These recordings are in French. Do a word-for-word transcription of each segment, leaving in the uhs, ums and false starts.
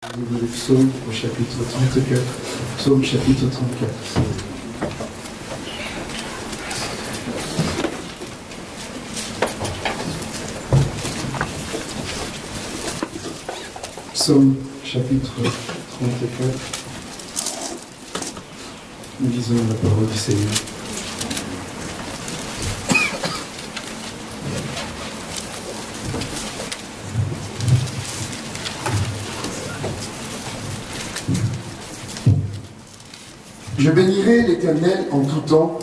Livre du psaume au chapitre trente-quatre. Psaume chapitre trente-quatre. Psaume chapitre trente-quatre. Nous lisons la parole du Seigneur. Je bénirai l'Éternel en tout temps.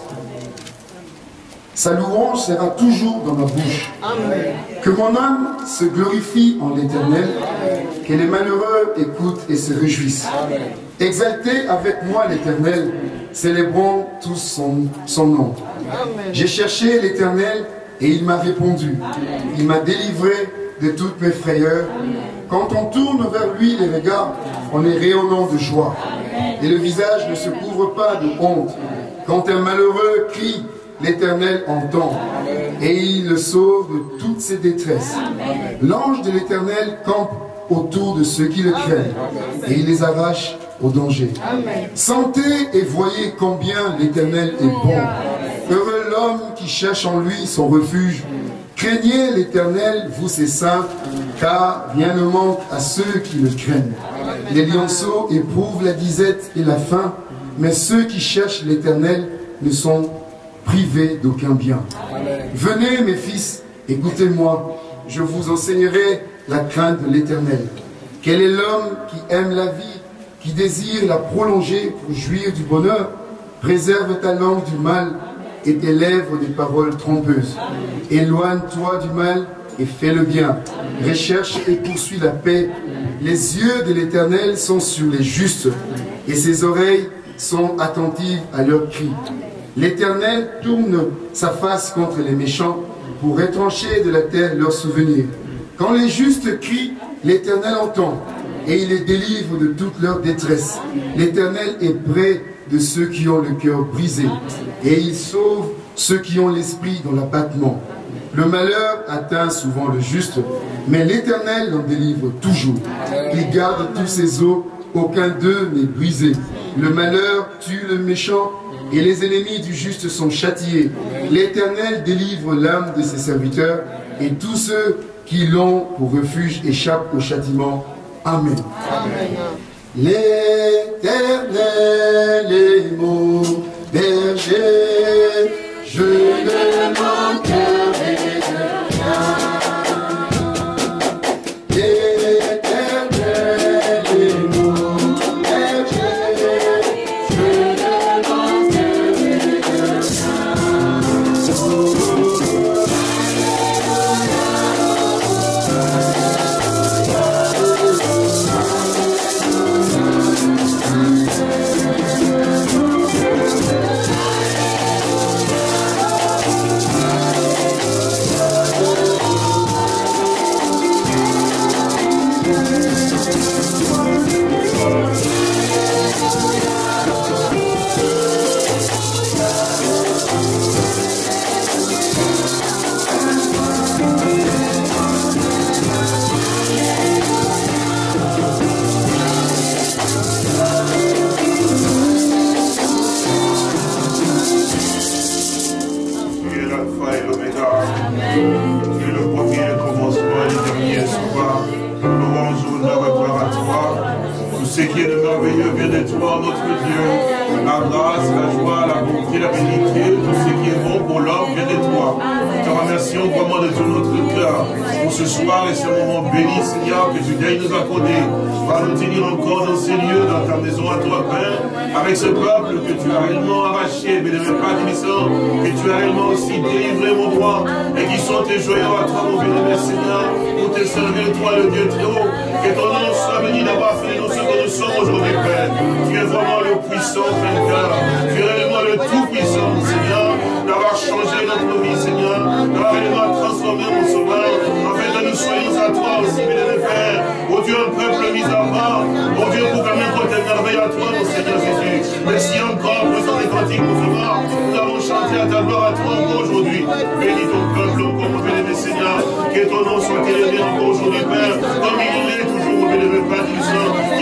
Sa louange sera toujours dans ma bouche. Amen. Que mon âme se glorifie en l'Éternel. Que les malheureux écoutent et se réjouissent. Amen. Exaltez avec moi l'Éternel. Célébrons tous son, son nom. J'ai cherché l'Éternel et il m'a répondu. Amen. Il m'a délivré de toutes mes frayeurs. Amen. Quand on tourne vers lui les regards, on est rayonnant de joie. Et le visage ne se couvre pas de honte. Quand un malheureux crie, l'Éternel entend. Et il le sauve de toutes ses détresses. L'ange de l'Éternel campe autour de ceux qui le craignent. Et il les arrache au danger. Sentez et voyez combien l'Éternel est bon. Heureux l'homme qui cherche en lui son refuge. Craignez l'Éternel, vous ses saints, car rien ne manque à ceux qui le craignent. Les lionceaux éprouvent la disette et la faim, mais ceux qui cherchent l'Éternel ne sont privés d'aucun bien. Venez mes fils, écoutez-moi, je vous enseignerai la crainte de l'Éternel. Quel est l'homme qui aime la vie, qui désire la prolonger pour jouir du bonheur? Préserve ta langue du mal et tes lèvres des paroles trompeuses. Éloigne-toi du mal et fais le bien. Recherche et poursuis la paix. Les yeux de l'Éternel sont sur les justes et ses oreilles sont attentives à leurs cris. L'Éternel tourne sa face contre les méchants pour retrancher de la terre leurs souvenirs. Quand les justes crient, l'Éternel entend et il les délivre de toute leur détresse. L'Éternel est près de ceux qui ont le cœur brisé et il sauve ceux qui ont l'esprit dans l'abattement. Le malheur atteint souvent le juste, mais l'Éternel l'en délivre toujours. Il garde tous ses os, aucun d'eux n'est brisé. Le malheur tue le méchant et les ennemis du juste sont châtiés. L'Éternel délivre l'âme de ses serviteurs et tous ceux qui l'ont pour refuge échappent au châtiment. Amen. L'Éternel est mon berger, je ne manquerai de rien. L'Éternel est mon berger, je ne manquerai de Ce qui est de merveilleux vient de toi, notre Dieu. La grâce, la joie, la bonté, la bénédiction, tout ce qui est bon pour l'homme vient de toi. Nous te remercions vraiment de tout notre cœur pour ce soir et ce moment béni, Seigneur, que tu daignes nous accorder. Va nous tenir encore dans ces lieux, dans ta maison à toi, Père, avec ce peuple que tu as réellement arraché, mais ne pas finissant, que tu as réellement aussi délivré, mon roi, et qui sont tes joyaux à toi, mon bien-aimé Seigneur, pour te servir, toi, le Dieu très haut. Que ton nom soit béni d'avoir fait nous ce que nous sommes aujourd'hui, Père. Tu es vraiment le puissant vainqueur. Tu es réellement le tout-puissant, Seigneur, d'avoir changé notre vie, Seigneur, d'avoir réellement transformé mon sauveur, afin que nous soyons à toi aussi, bien Père. Oh Dieu, un peuple mis à part. Oh Dieu, pour quand même côté merveille à toi, mon Seigneur Jésus. Merci encore pour ce cantique, mon sauveur. Nous avons chanté à ta gloire à toi encore aujourd'hui. Bénis ton peuple encore, mon bien-aimé Seigneur. Que ton nom soit élevé encore aujourd'hui, Père, comme il est toujours, mon bien-aimé Père,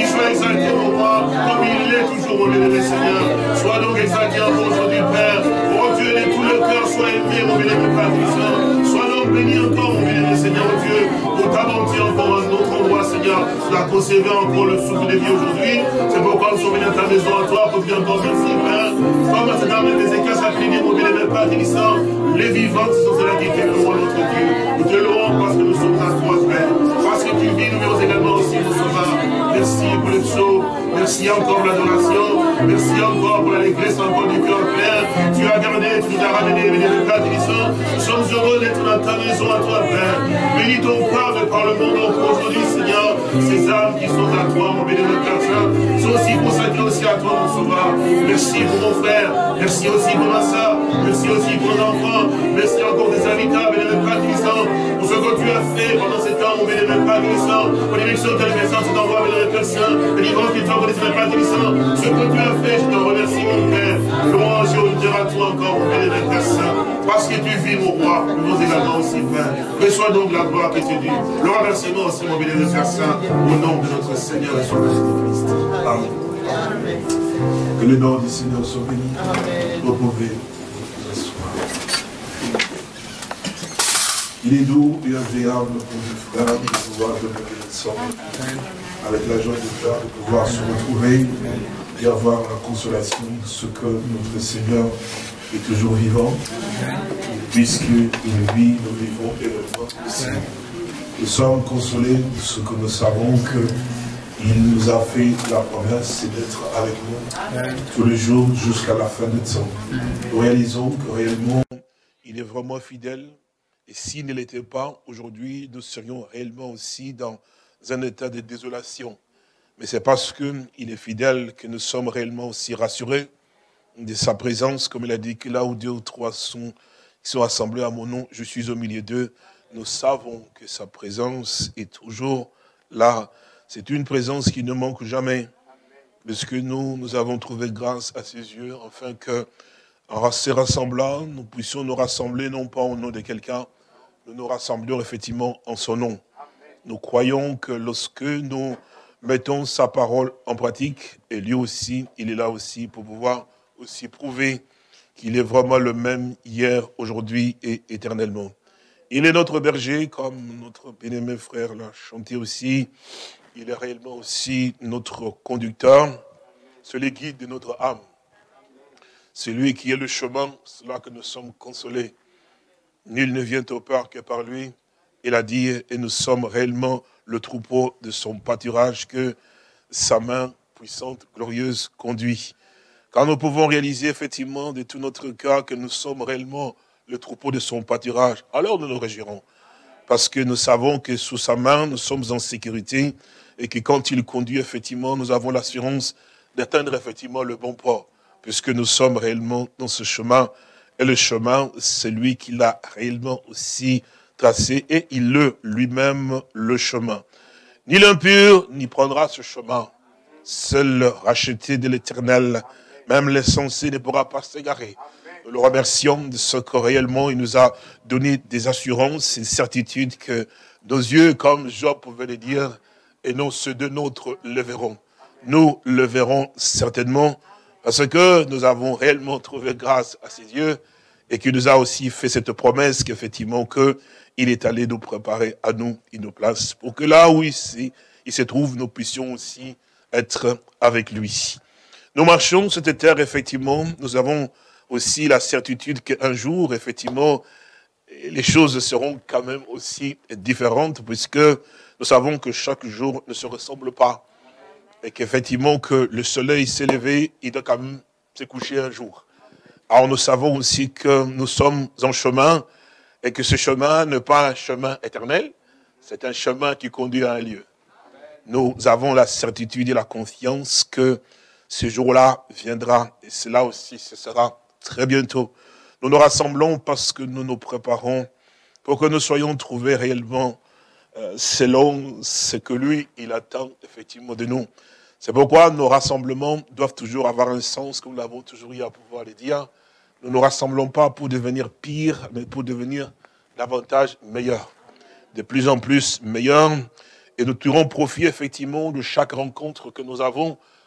jours, mon bénémoine Seigneur. Sois donc exalté encore aujourd'hui, Père. Oh Dieu, de tout le cœur, sois élevé, mon bénémoine Père Saint. Sois donc béni encore, mon bénémoine Seigneur, oh Dieu, pour t'abondir encore à notre endroit, Seigneur. Tu as conservé encore le souffle de vie aujourd'hui. C'est pourquoi nous sommes venus à ta maison à toi pour dire encore merci, Père. Comme à cette armée des écailles, ça finit, mon bénémoine Père Saint. Les vivants sont ceux-là qui te louent, notre Dieu. Nous te louons parce que nous sommes à toi, Père. Parce que tu vis, nous vivons également aussi, mon sauveur. Merci pour le show. Merci encore pour l'adoration. Merci encore pour l'allégresse encore du cœur, Père. Tu as gardé, tu nous as ramené, bénémoine Père Saint. Nous sommes heureux d'être dans ta maison à toi, Père. Bénis ton Père par le monde encore aujourd'hui, Seigneur. Ces âmes qui sont à toi, mon bénémoine Père Saint, sont aussi consacrées aussi à toi, mon sauveur. Merci pour mon frère. Merci aussi pour ma soeur. Merci aussi pour nos enfants. Merci encore des invités, bénémoine Père Saint, pour ce que tu as fait pendant ces temps, mon bénémoine Père Saint, pour l'élection de la maison, cet endroit, bénémoine Père Saint, les livres qui t'ont bénémoine Père Saint, ce que tu as fait, je te remercie, mon Père. Louange et honneur à toi encore, mon bénémoine Père Saint, parce que tu vis, mon roi, nous également aussi, Père. Reçois donc la gloire que tu dis. Le remerciement aussi, mon bénémoine Père Saint, au nom de notre Seigneur et Sauveur Jésus-Christ. Amen. Que le nom du Seigneur soit béni. Vous pouvez vous asseoir. Il est doux et agréable pour les frères de pouvoir demeurer ensemble, avec la joie de cœur de pouvoir se retrouver et avoir la consolation de ce que notre Seigneur est toujours vivant, puisqu'il vit, nous vivons également aussi. Nous sommes consolés de ce que nous savons qu'il nous a fait la promesse, c'est d'être avec nous tous les jours jusqu'à la fin de temps. Nous réalisons que réellement, il est vraiment fidèle. Et s'il ne l'était pas, aujourd'hui, nous serions réellement aussi dans un état de désolation. Mais c'est parce qu'il est fidèle que nous sommes réellement aussi rassurés de sa présence, comme il a dit que là où deux ou trois sont, sont assemblés à mon nom, je suis au milieu d'eux. Nous savons que sa présence est toujours là. C'est une présence qui ne manque jamais, parce que nous, nous avons trouvé grâce à ses yeux, afin que, en se rassemblant, nous puissions nous rassembler non pas au nom de quelqu'un, nous nous rassemblions effectivement en son nom. Nous croyons que lorsque nous mettons sa parole en pratique, et lui aussi, il est là aussi pour pouvoir aussi prouver qu'il est vraiment le même hier, aujourd'hui et éternellement. Il est notre berger, comme notre bien-aimé frère l'a chanté aussi. Il est réellement aussi notre conducteur, celui qui guide de notre âme. C'est lui qui est le chemin, c'est là que nous sommes consolés. Nul ne vient au Père que par lui. Il a dit, et nous sommes réellement le troupeau de son pâturage que sa main puissante, glorieuse, conduit. Quand nous pouvons réaliser effectivement de tout notre cœur que nous sommes réellement le troupeau de son pâturage, alors nous nous réjouirons. Parce que nous savons que sous sa main, nous sommes en sécurité et que quand il conduit, effectivement, nous avons l'assurance d'atteindre effectivement le bon port, puisque nous sommes réellement dans ce chemin. Et le chemin, c'est lui qui l'a réellement aussi tracé et il le lui-même le chemin. Ni l'impur n'y prendra ce chemin. Seul le racheté de l'Éternel, même l'insensé ne pourra pas s'égarer. Nous le remercions de ce que réellement il nous a donné des assurances et des certitudes que nos yeux, comme Job pouvait le dire, et non ceux de nôtres le verront. Nous le verrons certainement parce que nous avons réellement trouvé grâce à ses yeux et qu'il nous a aussi fait cette promesse qu'effectivement que il est allé nous préparer à nous, il nous place pour que là où il, il se trouve, nous puissions aussi être avec lui. Nous marchons sur cette terre, effectivement, nous avons aussi la certitude qu'un jour, effectivement, les choses seront quand même aussi différentes, puisque nous savons que chaque jour ne se ressemble pas. Et qu'effectivement, que le soleil s'est levé, il doit quand même se coucher un jour. Alors nous savons aussi que nous sommes en chemin, et que ce chemin n'est pas un chemin éternel, c'est un chemin qui conduit à un lieu. Nous avons la certitude et la confiance que ce jour-là viendra, et cela aussi, ce sera très bientôt. Nous nous rassemblons parce que nous nous préparons pour que nous soyons trouvés réellement euh, selon ce que lui, il attend effectivement de nous. C'est pourquoi nos rassemblements doivent toujours avoir un sens, comme nous l'avons toujours eu à pouvoir le dire. Nous ne nous rassemblons pas pour devenir pire, mais pour devenir davantage meilleurs. De plus en plus meilleurs. Et nous tirons profit effectivement de chaque rencontre que nous avons,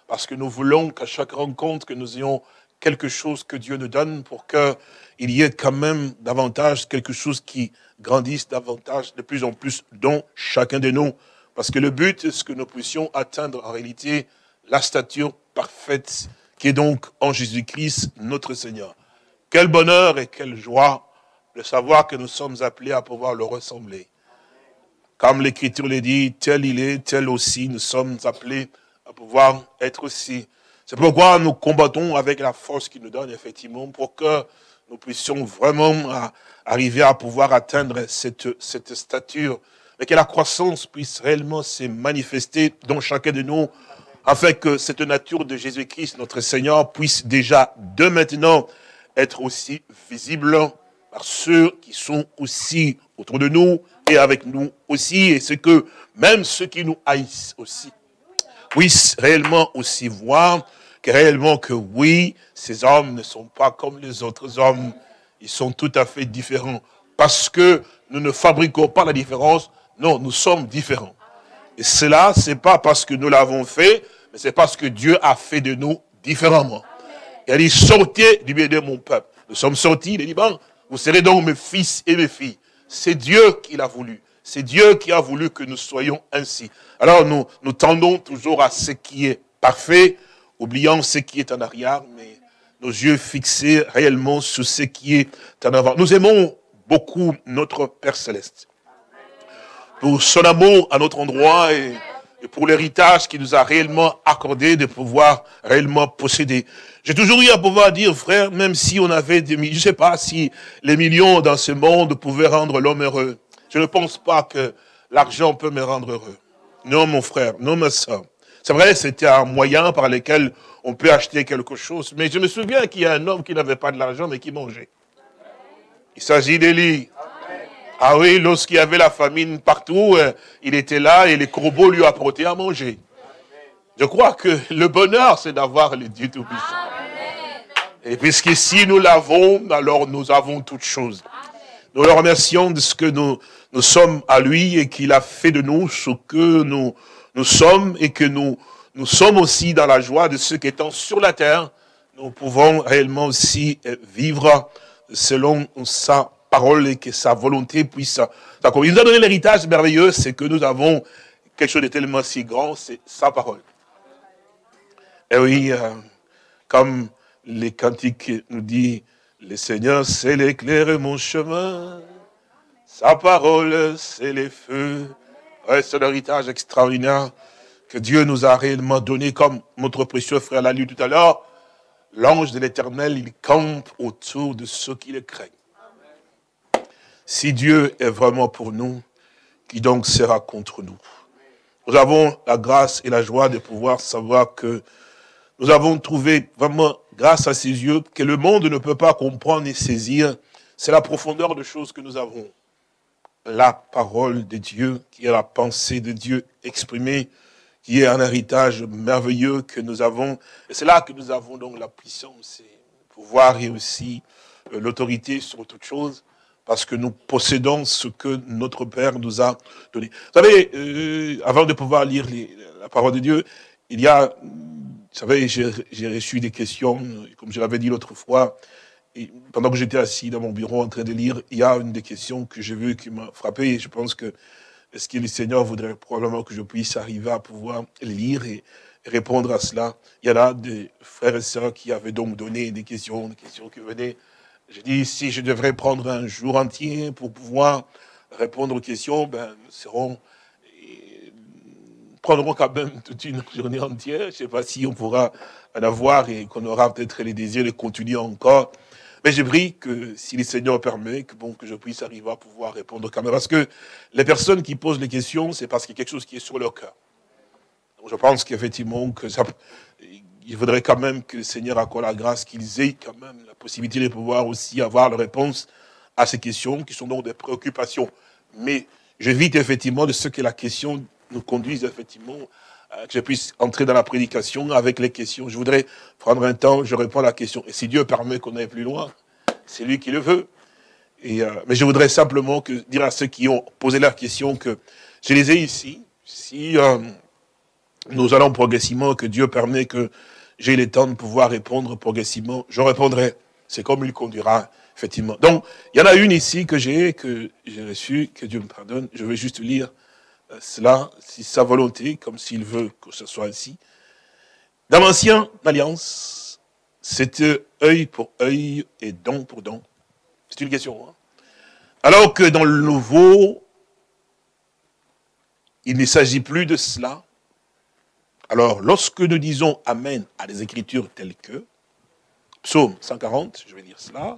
parce que nous voulons qu'à chaque rencontre, que nous ayons quelque chose que Dieu nous donne pour qu'il y ait quand même davantage quelque chose qui grandisse davantage, de plus en plus dans chacun de nous. Parce que le but, c'est que nous puissions atteindre en réalité la stature parfaite qui est donc en Jésus-Christ, notre Seigneur. Quel bonheur et quelle joie de savoir que nous sommes appelés à pouvoir le ressembler. Comme l'Écriture le dit, tel il est, tel aussi, nous sommes appelés à pouvoir être aussi. C'est pourquoi nous combattons avec la force qu'il nous donne, effectivement, pour que nous puissions vraiment arriver à pouvoir atteindre cette, cette stature, mais que la croissance puisse réellement se manifester dans chacun de nous, afin que cette nature de Jésus-Christ, notre Seigneur, puisse déjà, de maintenant, être aussi visible par ceux qui sont aussi autour de nous et avec nous aussi, et c'est que même ceux qui nous haïssent aussi puissent réellement aussi voir que réellement que oui, ces hommes ne sont pas comme les autres hommes, ils sont tout à fait différents, parce que nous ne fabriquons pas la différence, non, nous sommes différents. Et cela, c'est pas parce que nous l'avons fait, mais c'est parce que Dieu a fait de nous différemment. Il a dit, sortez du milieu de mon peuple. Nous sommes sortis, il a dit, bon, vous serez donc mes fils et mes filles. C'est Dieu qui l'a voulu. C'est Dieu qui a voulu que nous soyons ainsi. Alors nous, nous tendons toujours à ce qui est parfait, oubliant ce qui est en arrière, mais nos yeux fixés réellement sur ce qui est en avant. Nous aimons beaucoup notre Père Céleste, pour son amour à notre endroit et, et pour l'héritage qu'il nous a réellement accordé de pouvoir réellement posséder. J'ai toujours eu à pouvoir dire, frère, même si on avait des millions, je ne sais pas si les millions dans ce monde pouvaient rendre l'homme heureux. Je ne pense pas que l'argent peut me rendre heureux. Non, mon frère, non, ma soeur. C'est vrai, c'était un moyen par lequel on peut acheter quelque chose. Mais je me souviens qu'il y a un homme qui n'avait pas de l'argent, mais qui mangeait. Il s'agit d'Élie. Ah oui, lorsqu'il y avait la famine partout, euh, il était là et les corbeaux lui apportaient à manger. Je crois que le bonheur, c'est d'avoir le Dieu Tout-Puissant. Et puisque si nous l'avons, alors nous avons toutes choses. Nous le remercions de ce que nous, nous sommes à lui et qu'il a fait de nous ce que nous, nous sommes et que nous, nous sommes aussi dans la joie de ceux qui étant sur la terre, nous pouvons réellement aussi vivre selon sa parole et que sa volonté puisse s'accomplir. Il nous a donné l'héritage merveilleux, c'est que nous avons quelque chose de tellement si grand, c'est sa parole. Et oui, euh, comme les cantiques nous disent, le Seigneur, c'est l'éclair et mon chemin. Sa parole, c'est les feux. Ouais, c'est l'héritage extraordinaire que Dieu nous a réellement donné, comme notre précieux frère l'a lu tout à l'heure. L'ange de l'Éternel, il campe autour de ceux qui le craignent. Si Dieu est vraiment pour nous, qui donc sera contre nous? Nous avons la grâce et la joie de pouvoir savoir que nous avons trouvé vraiment, grâce à ses yeux, que le monde ne peut pas comprendre et saisir. C'est la profondeur de choses que nous avons. La parole de Dieu, qui est la pensée de Dieu exprimée, qui est un héritage merveilleux que nous avons. Et c'est là que nous avons donc la puissance et le pouvoir et aussi euh, l'autorité sur toute chose, parce que nous possédons ce que notre Père nous a donné. Vous savez, euh, avant de pouvoir lire les, la parole de Dieu, il y a... Vous savez, j'ai reçu des questions, comme je l'avais dit l'autre fois, et pendant que j'étais assis dans mon bureau en train de lire, il y a une des questions que j'ai vues qui m'a frappé, et je pense que, est-ce que le Seigneur voudrait probablement que je puisse arriver à pouvoir lire et répondre à cela? Il y en a des frères et sœurs qui avaient donc donné des questions, des questions qui venaient. J'ai dit, si je devrais prendre un jour entier pour pouvoir répondre aux questions, ben, nous serons... prendrons quand même toute une journée entière. Je ne sais pas si on pourra en avoir et qu'on aura peut-être les désirs de continuer encore. Mais je prie que si le Seigneur permet, que, bon, que je puisse arriver à pouvoir répondre quand même. Parce que les personnes qui posent les questions, c'est parce qu'il y a quelque chose qui est sur leur cœur. Donc je pense qu'effectivement, que ça, il faudrait quand même que le Seigneur accorde la grâce qu'ils aient quand même la possibilité de pouvoir aussi avoir la réponse à ces questions qui sont donc des préoccupations. Mais j'évite effectivement de ce que la question nous conduise effectivement, euh, que je puisse entrer dans la prédication avec les questions. Je voudrais prendre un temps, je réponds à la question. Et si Dieu permet qu'on aille plus loin, c'est lui qui le veut. Et, euh, mais je voudrais simplement que, dire à ceux qui ont posé leurs questions que je les ai ici. Si euh, nous allons progressivement, que Dieu permet que j'ai le temps de pouvoir répondre progressivement, je répondrai. C'est comme il conduira, effectivement. Donc, il y en a une ici que j'ai, que j'ai reçue, que Dieu me pardonne. Je vais juste lire cela, si sa volonté, comme s'il veut que ce soit ainsi. Dans l'ancienne alliance, c'était œil pour œil et dent pour dent. C'est une question. Hein? Alors que dans le nouveau, il ne s'agit plus de cela. Alors, lorsque nous disons Amen à des écritures telles que, Psaume cent quarante, je vais lire cela.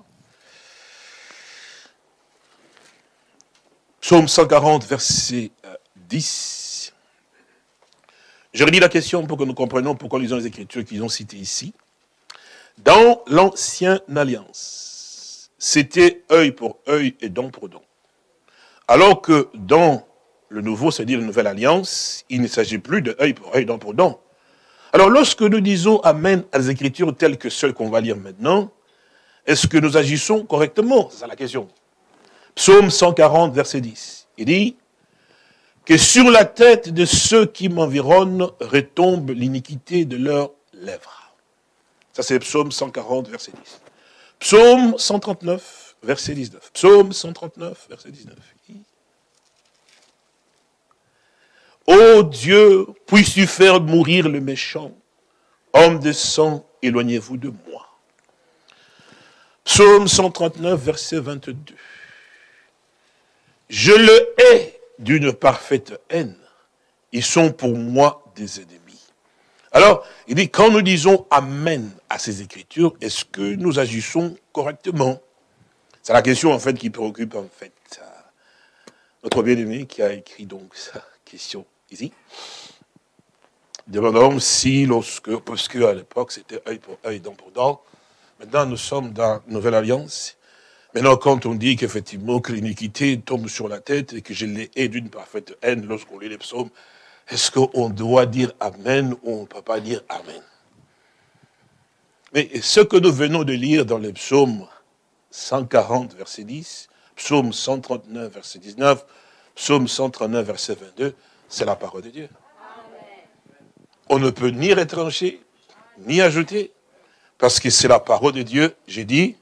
Psaume cent quarante, verset dix. Je redis la question pour que nous comprenions pourquoi nous lisons les écritures qu'ils ont citées ici. Dans l'ancienne alliance, c'était œil pour œil et dent pour dent. Alors que dans le nouveau, c'est-à-dire la nouvelle alliance, il ne s'agit plus de œil pour œil, dent pour dent. Alors lorsque nous disons Amen à des écritures telles que celles qu'on va lire maintenant, est-ce que nous agissons correctement? C'est ça la question. Psaume cent quarante, verset dix. Il dit que sur la tête de ceux qui m'environnent retombe l'iniquité de leurs lèvres. Ça c'est Psaume cent quarante, verset dix. Psaume cent trente-neuf, verset dix-neuf. Psaume cent trente-neuf, verset dix-neuf. Ô Dieu, puisses-tu faire mourir le méchant, homme de sang, éloignez-vous de moi. Psaume cent trente-neuf, verset vingt-deux. Je le hais d'une parfaite haine. Ils sont pour moi des ennemis. Alors, il dit, quand nous disons Amen à ces écritures, est-ce que nous agissons correctement? C'est la question, en fait, qui préoccupe, en fait, notre bien-aimé qui a écrit, donc, sa question ici. Demandons si, lorsque, parce qu'à l'époque, c'était œil pour œil, dent pour dent. Maintenant, nous sommes dans la Nouvelle Alliance. Maintenant, quand on dit qu'effectivement, que l'iniquité tombe sur la tête et que je l'ai hais d'une parfaite haine lorsqu'on lit les psaumes, est-ce qu'on doit dire Amen ou on ne peut pas dire Amen? Mais ce que nous venons de lire dans les psaumes cent quarante, verset dix, psaume cent trente-neuf, verset dix-neuf, psaume cent trente-neuf, verset vingt-deux, c'est la parole de Dieu. On ne peut ni retrancher, ni ajouter, parce que c'est la parole de Dieu. J'ai dit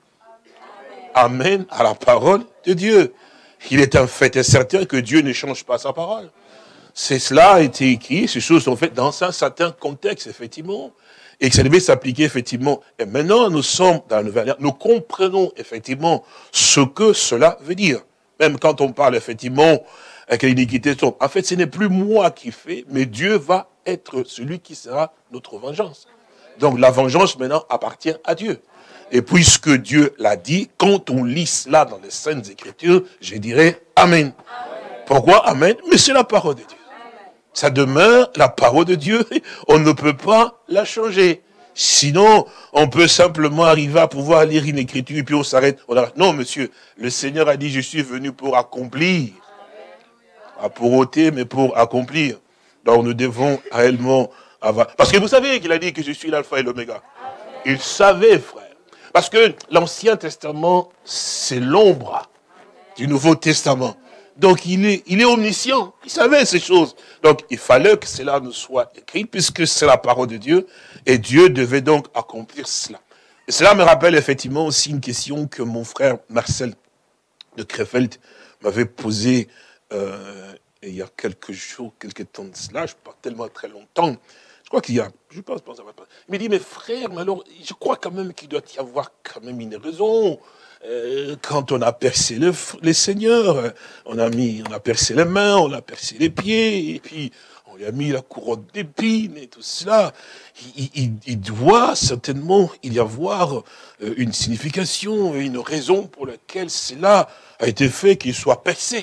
Amen à la parole de Dieu. Il est un fait et certain que Dieu ne change pas sa parole. C'est cela a été écrit, ces choses sont faites dans un certain contexte, effectivement, et que ça devait s'appliquer, effectivement. Et maintenant, nous sommes dans la nouvelle ère, nous comprenons, effectivement, ce que cela veut dire. Même quand on parle, effectivement, que l'iniquité tombe. En fait, ce n'est plus moi qui fais, mais Dieu va être celui qui sera notre vengeance. Donc, la vengeance, maintenant, appartient à Dieu. Et puisque Dieu l'a dit, quand on lit cela dans les Saintes Écritures, je dirais Amen. Amen. Pourquoi Amen? Mais c'est la parole de Dieu. Amen. Ça demeure la parole de Dieu. On ne peut pas la changer. Sinon, on peut simplement arriver à pouvoir lire une écriture et puis on s'arrête. On arrête. Non, monsieur, le Seigneur a dit, je suis venu pour accomplir. Pas pour ôter, mais pour accomplir. Donc nous devons réellement avoir... Parce que vous savez qu'il a dit que je suis l'alpha et l'oméga. Il savait, frère. Parce que l'Ancien Testament, c'est l'ombre du Nouveau Testament. Donc il est, il est omniscient, il savait ces choses. Donc il fallait que cela nous soit écrit, puisque c'est la parole de Dieu, et Dieu devait donc accomplir cela. Et cela me rappelle effectivement aussi une question que mon frère Marcel de Krefeld m'avait posée euh, il y a quelques jours, quelques temps de cela, je ne sais pas tellement très longtemps. Je crois qu'il y a, je pense, pense, pense, il me dit, mais frère, mais alors, je crois quand même qu'il doit y avoir quand même une raison. Euh, quand on a percé le, les seigneurs, on a mis, on a percé les mains, on a percé les pieds, et puis on lui a mis la couronne d'épines et tout cela. Il, il, il doit certainement y avoir une signification, une raison pour laquelle cela a été fait qu'il soit percé.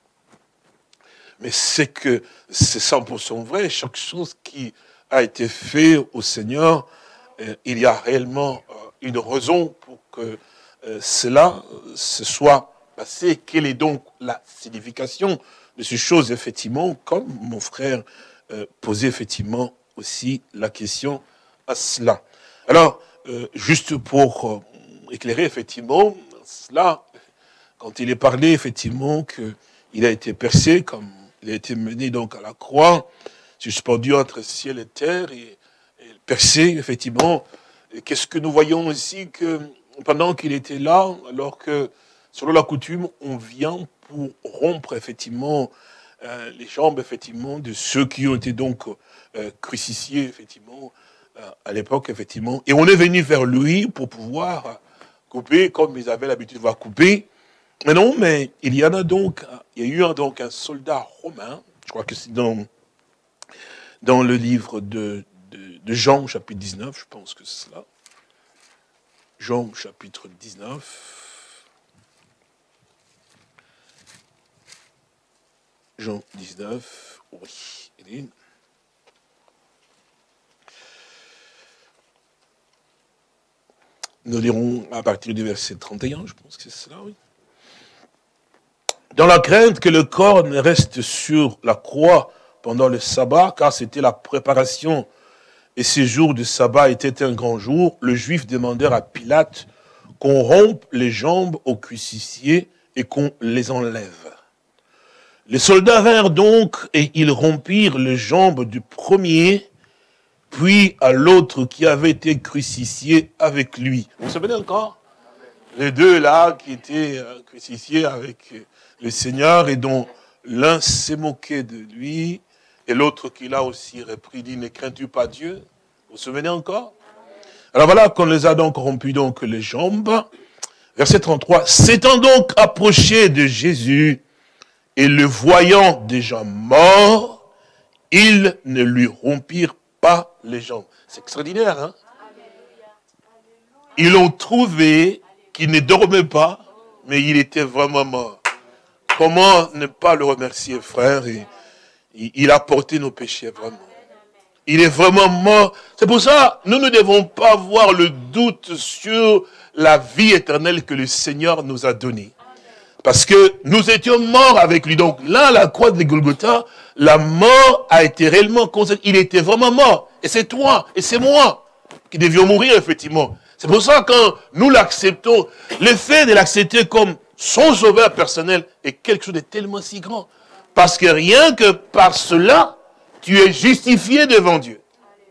Mais c'est que c'est cent pour cent vrai, chaque chose qui a été fait au Seigneur, euh, il y a réellement euh, une raison pour que euh, cela euh, se soit passé. Quelle est donc la signification de ces choses, effectivement, comme mon frère euh, posait effectivement aussi la question à cela. Alors, euh, juste pour euh, éclairer effectivement cela, quand il est parlé effectivement qu'il a été percé, comme il a été mené donc à la croix, suspendu entre ciel et terre, et, et percé, effectivement. Qu'est-ce que nous voyons ici? Que pendant qu'il était là, alors que, selon la coutume, on vient pour rompre, effectivement, euh, les jambes, effectivement, de ceux qui ont été donc euh, crucifiés, effectivement, euh, à l'époque, effectivement. Et on est venu vers lui pour pouvoir couper, comme ils avaient l'habitude de voir couper. Mais non, mais il y en a donc, il y a eu un, donc un soldat romain, je crois que c'est dans, dans le livre de, de, de Jean, chapitre dix-neuf, je pense que c'est cela. Jean, chapitre dix-neuf. Jean dix-neuf, oui, il est. Nous lirons à partir du verset trente et un, je pense que c'est cela, oui. Dans la crainte que le corps ne reste sur la croix pendant le sabbat, car c'était la préparation, et ces jours de sabbat étaient un grand jour, le juif demandèrent à Pilate qu'on rompe les jambes aux crucifiés et qu'on les enlève. Les soldats vinrent donc et ils rompirent les jambes du premier, puis à l'autre qui avait été crucifié avec lui. Vous vous souvenez encore? Les deux là qui étaient crucifiés avec le Seigneur et dont l'un s'est moqué de lui et l'autre qui l'a aussi repris, dit, ne crains-tu pas Dieu? Vous vous souvenez encore? Alors voilà qu'on les a donc rompus donc les jambes. Verset trente-trois. S'étant donc approché de Jésus et le voyant déjà mort, ils ne lui rompirent pas les jambes. C'est extraordinaire, hein? Ils l'ont trouvé qu'il ne dormait pas, mais il était vraiment mort. Comment ne pas le remercier, frère? Et, il a porté nos péchés, vraiment. Il est vraiment mort. C'est pour ça, nous ne devons pas avoir le doute sur la vie éternelle que le Seigneur nous a donnée. Parce que nous étions morts avec lui. Donc là, à la croix de Golgotha, la mort a été réellement consacrée. Il était vraiment mort. Et c'est toi, et c'est moi, qui devions mourir, effectivement. C'est pour ça, quand nous l'acceptons, le fait de l'accepter comme son sauveur personnel est quelque chose de tellement si grand. Parce que rien que par cela, tu es justifié devant Dieu.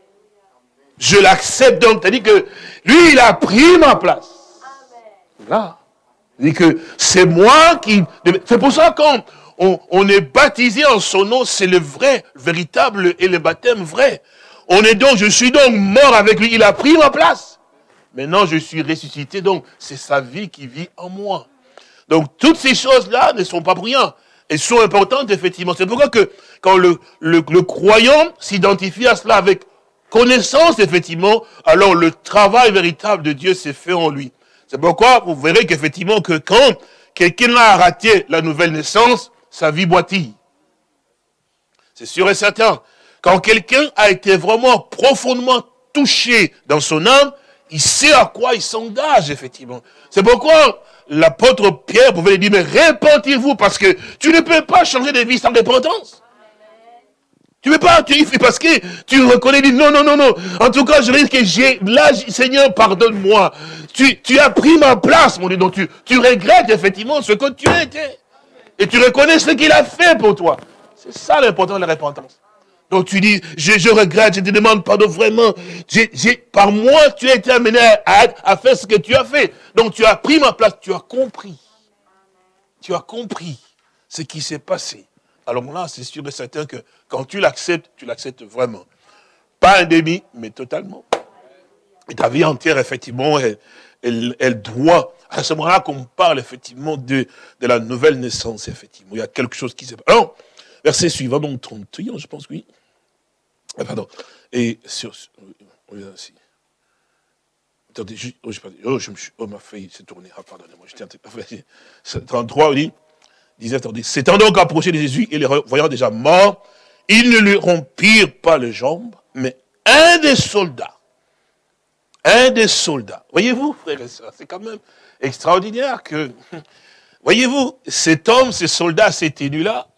Je l'accepte donc, c'est-à-dire que lui, il a pris ma place. Là. C'est que c'est moi qui... C'est pour ça quand on, on est baptisé en son nom, c'est le vrai, le véritable et le baptême vrai. On est donc, je suis donc mort avec lui, il a pris ma place. Maintenant, je suis ressuscité, donc c'est sa vie qui vit en moi. Donc toutes ces choses-là ne sont pas pour rien. Elles sont importantes, effectivement. C'est pourquoi que quand le, le, le croyant s'identifie à cela avec connaissance, effectivement, alors le travail véritable de Dieu s'est fait en lui. C'est pourquoi vous verrez qu'effectivement, que quand quelqu'un a raté la nouvelle naissance, sa vie boitille. C'est sûr et certain. Quand quelqu'un a été vraiment profondément touché dans son âme, il sait à quoi il s'engage, effectivement. C'est pourquoi l'apôtre Pierre pouvait lui dire, mais repentez-vous, parce que tu ne peux pas changer de vie sans repentance. Tu ne peux pas, tu, parce que tu reconnais, dis, non, non, non, non. En tout cas, je dis que j'ai, là, Seigneur, pardonne-moi. Tu, tu as pris ma place, mon Dieu, donc tu, tu regrettes effectivement ce que tu étais. Et tu reconnais ce qu'il a fait pour toi. C'est ça l'important de la repentance. Donc tu dis, je, je regrette, je te demande pardon vraiment. J'ai, j'ai, par moi, tu as été amené à, à faire ce que tu as fait. Donc tu as pris ma place, tu as compris. Tu as compris ce qui s'est passé. Alors là, c'est sûr et certain que quand tu l'acceptes, tu l'acceptes vraiment. Pas un demi, mais totalement. Et ta vie entière, effectivement, elle, elle, elle doit, à ce moment-là qu'on parle effectivement de, de la nouvelle naissance, effectivement. Il y a quelque chose qui s'est passé. Alors, verset suivant, donc trente et un, je pense, oui. Ah, pardon. Et sur... Oui, ainsi. Attendez, je, oh, je, oh, je me suis... Oh, ma feuille s'est tournée. Ah, pardonnez-moi, j'étais en train de... trente-trois, on dit, disait, attendez, s'étant donc approché de Jésus et les voyant déjà mort, ils ne lui rompirent pas les jambes, mais un des soldats, un des soldats, voyez-vous, frères et sœurs, c'est quand même extraordinaire que, voyez-vous, cet homme, ce soldat, cet élu-là,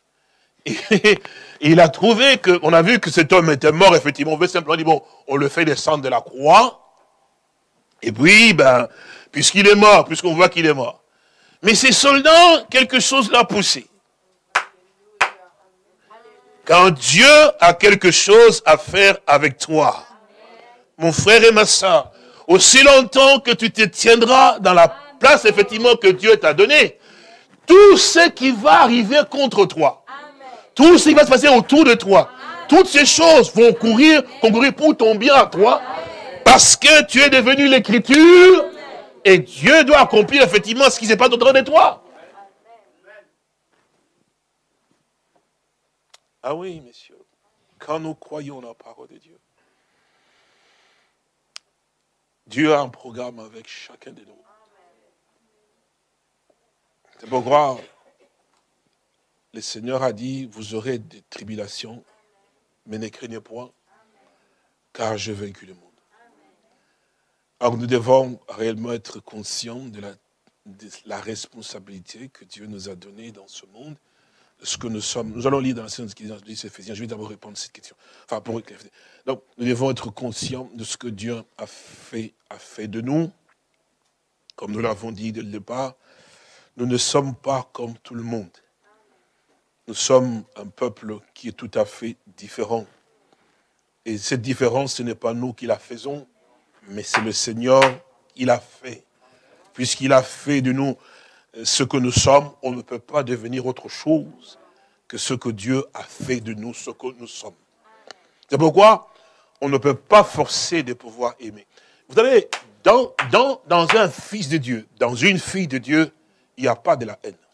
et il a trouvé que, on a vu que cet homme était mort, effectivement, on veut simplement dire, bon, on le fait descendre de la croix, et puis, ben, puisqu'il est mort, puisqu'on voit qu'il est mort. Mais ces soldats, quelque chose l'a poussé. Quand Dieu a quelque chose à faire avec toi, mon frère et ma soeur, aussi longtemps que tu te tiendras dans la place, effectivement, que Dieu t'a donnée, tout ce qui va arriver contre toi, tout ce qui va se passer autour de toi, toutes ces choses vont courir, concourir pour ton bien à toi, parce que tu es devenu l'écriture, et Dieu doit accomplir effectivement ce qui s'est pas autour de toi. Ah oui, messieurs, quand nous croyons la parole de Dieu, Dieu a un programme avec chacun de nous. C'est pourquoi le Seigneur a dit, vous aurez des tribulations, mais ne craignez point, car j'ai vaincu le monde. Alors nous devons réellement être conscients de la, de la responsabilité que Dieu nous a donnée dans ce monde, ce que nous sommes. Nous allons lire dans la séance qui dit Éphésiens. Je vais d'abord répondre à cette question. Enfin, pour Donc, nous devons être conscients de ce que Dieu a fait, a fait de nous. Comme nous l'avons dit dès le départ, nous ne sommes pas comme tout le monde. Nous sommes un peuple qui est tout à fait différent. Et cette différence, ce n'est pas nous qui la faisons, mais c'est le Seigneur qui l'a fait. Puisqu'il a fait de nous ce que nous sommes, on ne peut pas devenir autre chose que ce que Dieu a fait de nous, ce que nous sommes. C'est pourquoi on ne peut pas forcer de pouvoir aimer. Vous savez, dans, dans, dans un fils de Dieu, dans une fille de Dieu, il n'y a pas de la haine.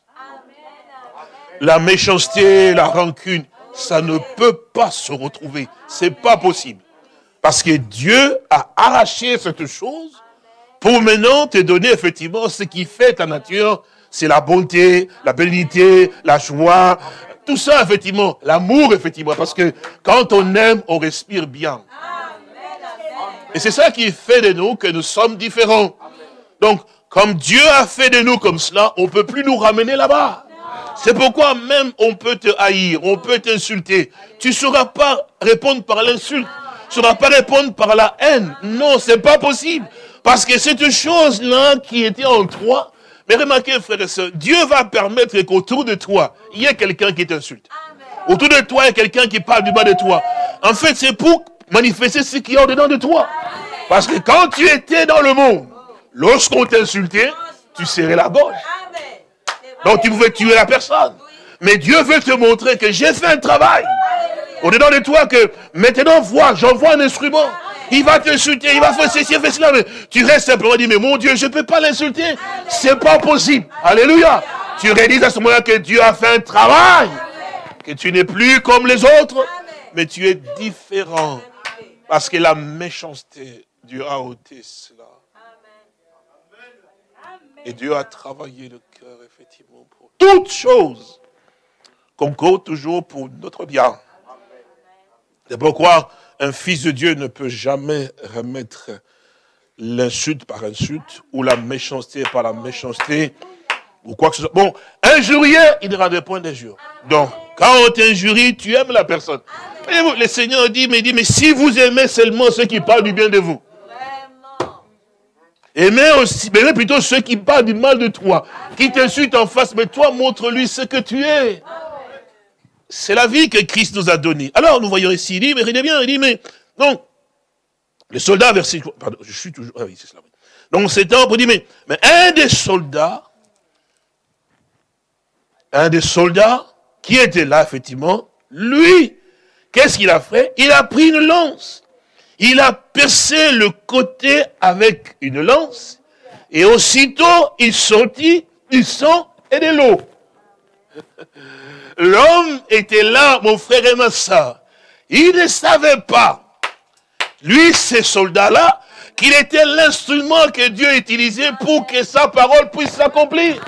La méchanceté, la rancune, ça ne peut pas se retrouver. C'est pas possible. Parce que Dieu a arraché cette chose pour maintenant te donner effectivement ce qui fait ta nature. C'est la bonté, la bénédiction, la joie, tout ça effectivement, l'amour effectivement. Parce que quand on aime, on respire bien. Et c'est ça qui fait de nous que nous sommes différents. Donc, comme Dieu a fait de nous comme cela, on ne peut plus nous ramener là-bas. C'est pourquoi même on peut te haïr, on peut t'insulter. Tu ne sauras pas répondre par l'insulte. Tu ne sauras pas répondre par la haine. Non, ce n'est pas possible. Parce que cette chose-là qui était en toi, mais remarquez, frères et sœurs, Dieu va permettre qu'autour de toi, il y ait quelqu'un qui t'insulte. Autour de toi, il y a quelqu'un qui parle du bas de toi. En fait, c'est pour manifester ce qu'il y a au-dedans de toi. Parce que quand tu étais dans le monde, lorsqu'on t'insultait, tu serrais la gorge. Donc tu pouvais tuer la personne. Mais Dieu veut te montrer que j'ai fait un travail au-dedans de toi, que maintenant, vois, j'envoie un instrument. Il va t'insulter, il va faire ceci, il va faire cela. Mais tu restes simplement et dis, mais mon Dieu, je ne peux pas l'insulter. C'est pas possible. Alléluia. Tu réalises à ce moment-là que Dieu a fait un travail. Que tu n'es plus comme les autres, mais tu es différent. Parce que la méchanceté, Dieu a ôté cela. Et Dieu a travaillé le cœur, effectivement, pour toutes choses. Concourt toujours pour notre bien. C'est pourquoi un fils de Dieu ne peut jamais remettre l'insulte par insulte, ou la méchanceté par la méchanceté, ou quoi que ce soit. Bon, injurier, il ne rendrait point d'injure. Donc, quand on t'injurie, tu aimes la personne. Voyez-vous, le Seigneur dit, mais dit, mais si vous aimez seulement ceux qui parlent du bien de vous, aimez aussi, mais plutôt ceux qui parlent du mal de toi, qui t'insultent en face, mais toi, montre-lui ce que tu es. C'est la vie que Christ nous a donnée. Alors, nous voyons ici, il dit, mais regardez bien, il dit, mais, donc, le soldat, verset, pardon, je suis toujours, ah oui, c'est cela. Donc, c'est un, pour dire, mais, mais un des soldats, un des soldats, qui était là, effectivement, lui, qu'est-ce qu'il a fait? Il a pris une lance. Il a percé le côté avec une lance, et aussitôt, il sortit du sang et de l'eau. L'homme était là, mon frère et ma soeur. Il ne savait pas, lui, ces soldats-là, qu'il était l'instrument que Dieu utilisait pour que sa parole puisse s'accomplir.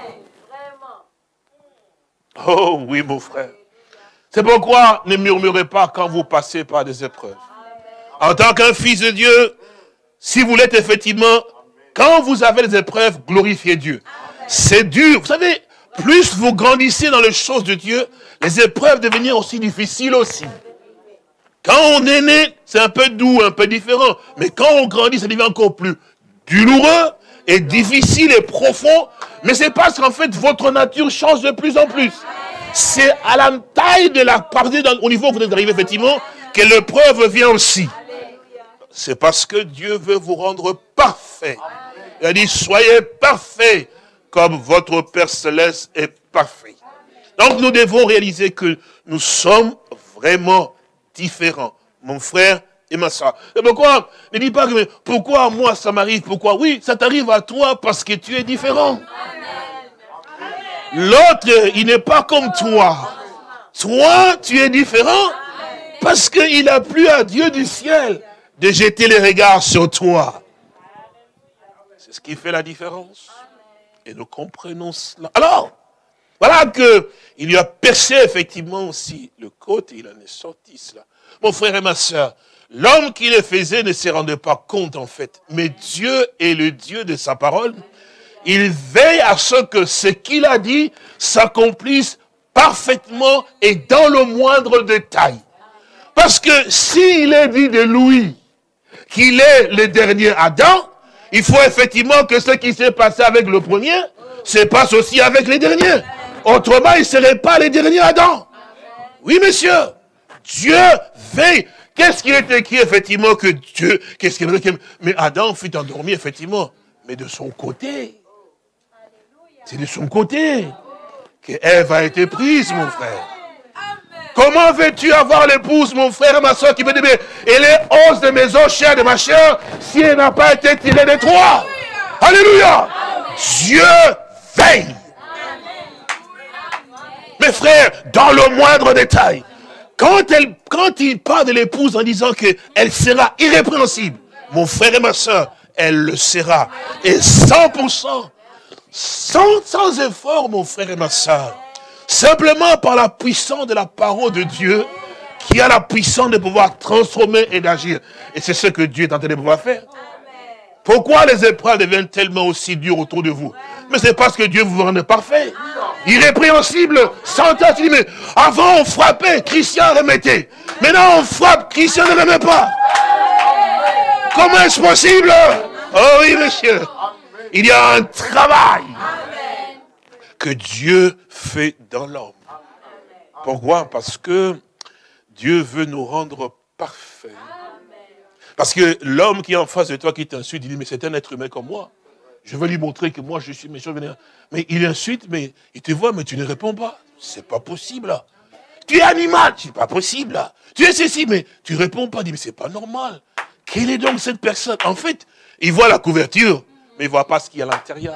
Oh oui, mon frère. C'est pourquoi ne murmurez pas quand vous passez par des épreuves. En tant qu'un fils de Dieu, si vous l'êtes effectivement, quand vous avez des épreuves, glorifiez Dieu. C'est dur. Vous savez, plus vous grandissez dans les choses de Dieu, les épreuves deviennent aussi difficiles aussi. Quand on est né, c'est un peu doux, un peu différent. Mais quand on grandit, ça devient encore plus douloureux et difficile et profond. Mais c'est parce qu'en fait, votre nature change de plus en plus. c'est à la taille de la partie au niveau où vous êtes arrivé, effectivement, que l'épreuve vient aussi. C'est parce que Dieu veut vous rendre parfait. Il a dit, soyez parfaits comme votre Père Céleste est parfait. Donc nous devons réaliser que nous sommes vraiment différents. Mon frère et ma soeur. Et pourquoi? Ne dis pas que pourquoi moi ça m'arrive? Pourquoi? Oui, ça t'arrive à toi parce que tu es différent. L'autre, il n'est pas comme toi. Toi, tu es différent parce qu'il a plu à Dieu du ciel de jeter les regards sur toi. C'est ce qui fait la différence. Et nous comprenons cela. Alors, voilà qu'il lui a percé effectivement aussi le côté, il en est sorti cela. Mon frère et ma soeur, l'homme qui le faisait ne se rendait pas compte en fait. Mais Dieu est le Dieu de sa parole. Il veille à ce que ce qu'il a dit s'accomplisse parfaitement et dans le moindre détail. Parce que s'il est dit de lui qu'il est le dernier Adam, il faut effectivement que ce qui s'est passé avec le premier se passe aussi avec les derniers. Autrement, il ne serait pas les derniers Adam. Oui, monsieur. Dieu veille. Qu'est-ce qui est écrit, effectivement, que Dieu... Qu'est-ce qui est écrit? Mais Adam fut endormi, effectivement. Mais de son côté. C'est de son côté que Ève a été prise, mon frère. Comment veux-tu avoir l'épouse, mon frère et ma soeur, qui me dit, mais elle est os de mes os, chair de ma chair, si elle n'a pas été tirée de toi? Alléluia. Dieu veille. Mes frères, dans le moindre détail, quand, elle, quand il parle de l'épouse en disant qu'elle sera irrépréhensible, mon frère et ma soeur, elle le sera. Et cent pour cent, sans, sans effort, mon frère et ma soeur, simplement par la puissance de la parole de Dieu, qui a la puissance de pouvoir transformer et d'agir. Et c'est ce que Dieu est en train de pouvoir faire. Pourquoi les épreuves deviennent tellement aussi dures autour de vous? Mais c'est parce que Dieu vous rend parfait. Irrépréhensible, sans tâche. Tu dis, mais avant on frappait, Christian remettait. Maintenant on frappe, Christian ne remet pas. Comment est-ce possible? Oh oui, monsieur. Il y a un travail que Dieu fait dans l'homme. Pourquoi? Parce que Dieu veut nous rendre parfaits. Parce que l'homme qui est en face de toi, qui t'insulte, il dit, mais c'est un être humain comme moi. Je vais lui montrer que moi, je suis méchant. Mais il insulte, mais il te voit, mais tu ne réponds pas. C'est pas possible. Là. Tu es animal, c'est pas possible. Là. Tu es ceci, mais tu ne réponds pas. Il dit, mais c'est pas normal. Quelle est donc cette personne? En fait, il voit la couverture, mais il ne voit pas ce qu'il y a à l'intérieur.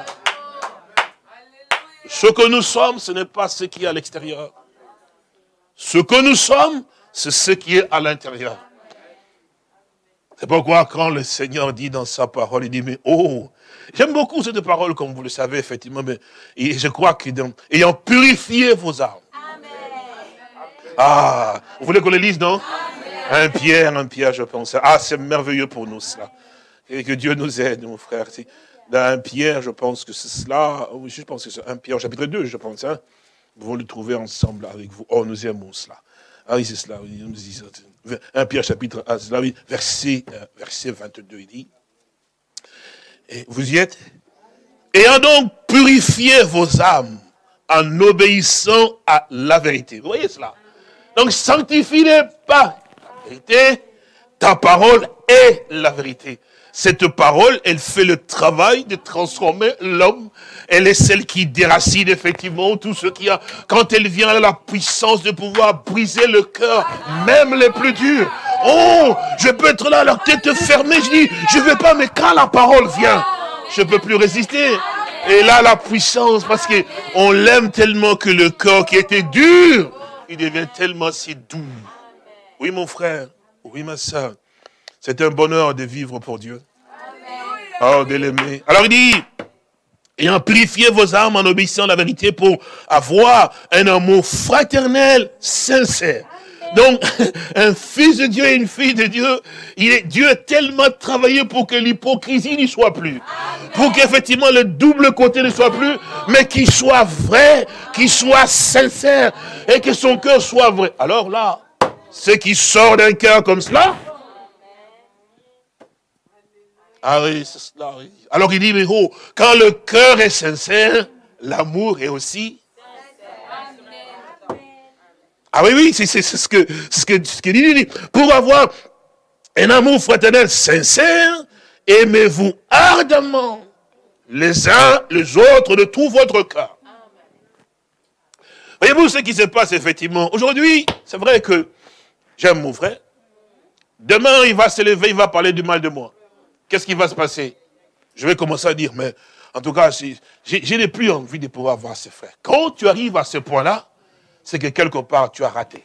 Ce que nous sommes, ce n'est pas ce qui est à l'extérieur. Ce que nous sommes, c'est ce qui est à l'intérieur. C'est pourquoi quand le Seigneur dit dans sa parole, il dit, mais oh, j'aime beaucoup cette parole, comme vous le savez, effectivement, mais et je crois qu'ayant purifié vos âmes. Amen. Ah, vous voulez qu'on le lise, non? Amen. Un Pierre, un Pierre, je pense. Ah, c'est merveilleux pour nous, cela. Et que Dieu nous aide, mon frère. Dans un Pierre, je pense que c'est cela. Je pense que c'est un Pierre, chapitre deux, je pense. Hein. Nous allons le trouver ensemble avec vous. Oh, nous aimons cela. Ah oui, c'est cela. un Pierre, chapitre un, verset, verset vingt-deux, il dit. Et vous y êtes? Ayant donc purifié vos âmes en obéissant à la vérité. Vous voyez cela? Donc, sanctifie-les par la vérité. Ta parole est la vérité. Cette parole, elle fait le travail de transformer l'homme. Elle est celle qui déracine effectivement tout ce qu'il y a. Quand elle vient, elle a la puissance de pouvoir briser le cœur, même les plus durs. Oh, je peux être là, la tête fermée, je dis, je ne veux pas, mais quand la parole vient, je ne peux plus résister. Et là, la puissance, parce qu'on l'aime tellement que le cœur qui était dur, il devient tellement si doux. Oui, mon frère, oui, ma soeur. C'est un bonheur de vivre pour Dieu. Oh, de l'aimer. Alors il dit, ayant purifié vos âmes en obéissant à la vérité pour avoir un amour fraternel, sincère. Donc, un fils de Dieu et une fille de Dieu, il est, Dieu a tellement travaillé pour que l'hypocrisie n'y soit plus. Pour qu'effectivement le double côté ne soit plus, mais qu'il soit vrai, qu'il soit sincère et que son cœur soit vrai. Alors là, ce qui sort d'un cœur comme cela, ah oui, c'est cela, oui. Alors il dit, mais oh, quand le cœur est sincère, l'amour est aussi. Ah oui, oui, c'est ce que, ce que, ce que dit, dit. Pour avoir un amour fraternel sincère, aimez-vous ardemment les uns les autres de tout votre cœur. Voyez-vous ce qui se passe effectivement. Aujourd'hui, c'est vrai que j'aime mon frère. Demain, il va se lever, il va parler du mal de moi. Qu'est-ce qui va se passer? Je vais commencer à dire, mais en tout cas, si, je n'ai plus envie de pouvoir voir ses frères. Quand tu arrives à ce point-là, c'est que quelque part, tu as raté.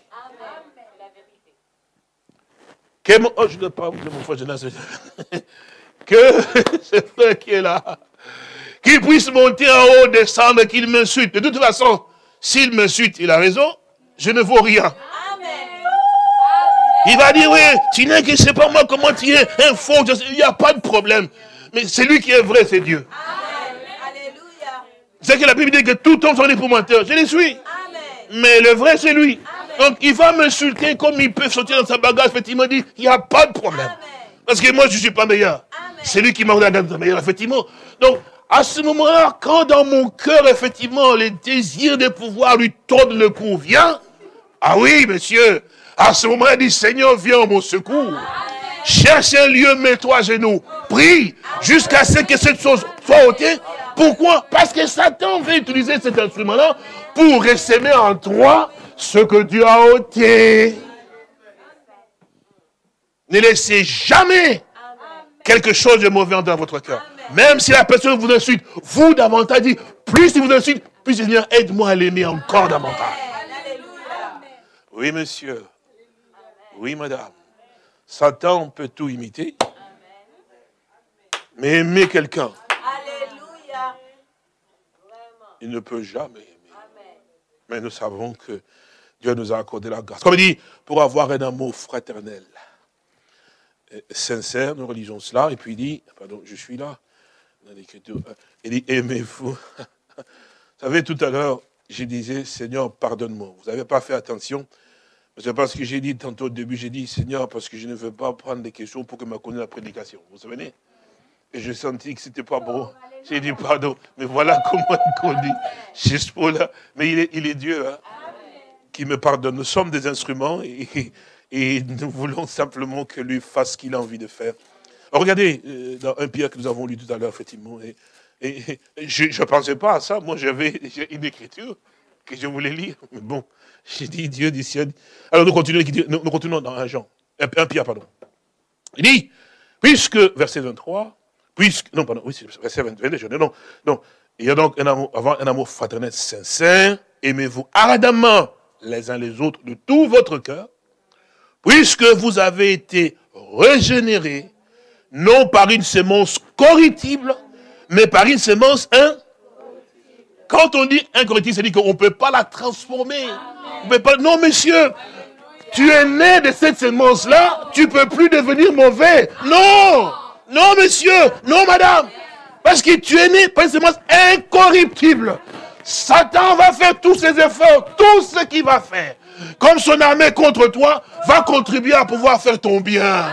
Que mon, oh, je ne parle pas de mon frère, je que ce frère qui est là, qu'il puisse monter en haut, descendre, qu'il m'insulte. De toute façon, s'il m'insulte, il a raison, je ne vaux rien. Il va dire, oui, tu n'es que, je ne sais pas moi comment tu es, un faux, il n'y a pas de problème. Mais celui qui est vrai, c'est Dieu. C'est que la Bible dit que tout homme sont épouvanteur. Je les suis. Amen. Mais le vrai, c'est lui. Amen. Donc, il va m'insulter comme il peut sortir dans sa bagage. Effectivement, il dit, il n'y a pas de problème. Amen. Parce que moi, je ne suis pas meilleur. C'est lui qui m'a ordonné d'être meilleur, effectivement. Donc, à ce moment-là, quand dans mon cœur, effectivement, le désir de pouvoir lui tordre le cou vient, ah oui, monsieur, à ce moment-là, il dit, Seigneur, viens à mon secours. Amen. Cherche un lieu, mets-toi à genoux. Prie jusqu'à ce que cette chose soit ôtée. Pourquoi? Parce que Satan veut utiliser cet instrument-là pour récémer en toi ce que Dieu a ôté. Ne laissez jamais quelque chose de mauvais dans votre cœur. Même si la personne vous insulte, vous davantage dit, plus il vous insulte, plus Seigneur, aide-moi à l'aimer encore davantage. Oui, monsieur. Oui, madame. Satan peut tout imiter. Mais aimer quelqu'un, il ne peut jamais aimer. Amen. Mais nous savons que Dieu nous a accordé la grâce. Comme il dit, pour avoir un amour fraternel, sincère, nous religions cela. Et puis il dit, pardon, je suis là, dans l'Écriture, il dit, aimez-vous. Vous savez, tout à l'heure, je disais, Seigneur, pardonne-moi. Vous n'avez pas fait attention. C'est parce que j'ai dit tantôt au début, j'ai dit, Seigneur, parce que je ne veux pas prendre des questions pour que me connaisse la prédication. Vous vous souvenez? Et je sentis que c'était pas bon. J'ai dit pardon, mais voilà comment il conduit. Juste pour là. Mais il est, il est Dieu hein, qui me pardonne. Nous sommes des instruments et, et nous voulons simplement que lui fasse ce qu'il a envie de faire. Alors, regardez, euh, dans un Pierre que nous avons lu tout à l'heure, effectivement, et, et, et je ne pensais pas à ça. Moi, j'avais une écriture que je voulais lire. Mais bon, j'ai dit Dieu du ciel. Alors, nous continuons, nous, nous continuons dans un Jean, un, un Pierre, pardon. Il dit, puisque, verset vingt-trois, puisque, non, pardon, oui, c'est verset vingt-deux, non, non, il y a donc un amour, avoir un amour fraternel sincère, aimez-vous ardemment les uns les autres de tout votre cœur, puisque vous avez été régénérés, non par une semence corruptible, mais par une semence hein? Quand on dit incorruptible, c'est-à-dire qu'on ne peut pas la transformer. On peut pas... Non, monsieur, tu es né de cette semence-là, tu ne peux plus devenir mauvais. Non, non, monsieur, non, madame. Parce que tu es né par une semence incorruptible. Satan va faire tous ses efforts, tout ce qu'il va faire. Comme son armée contre toi, va contribuer à pouvoir faire ton bien.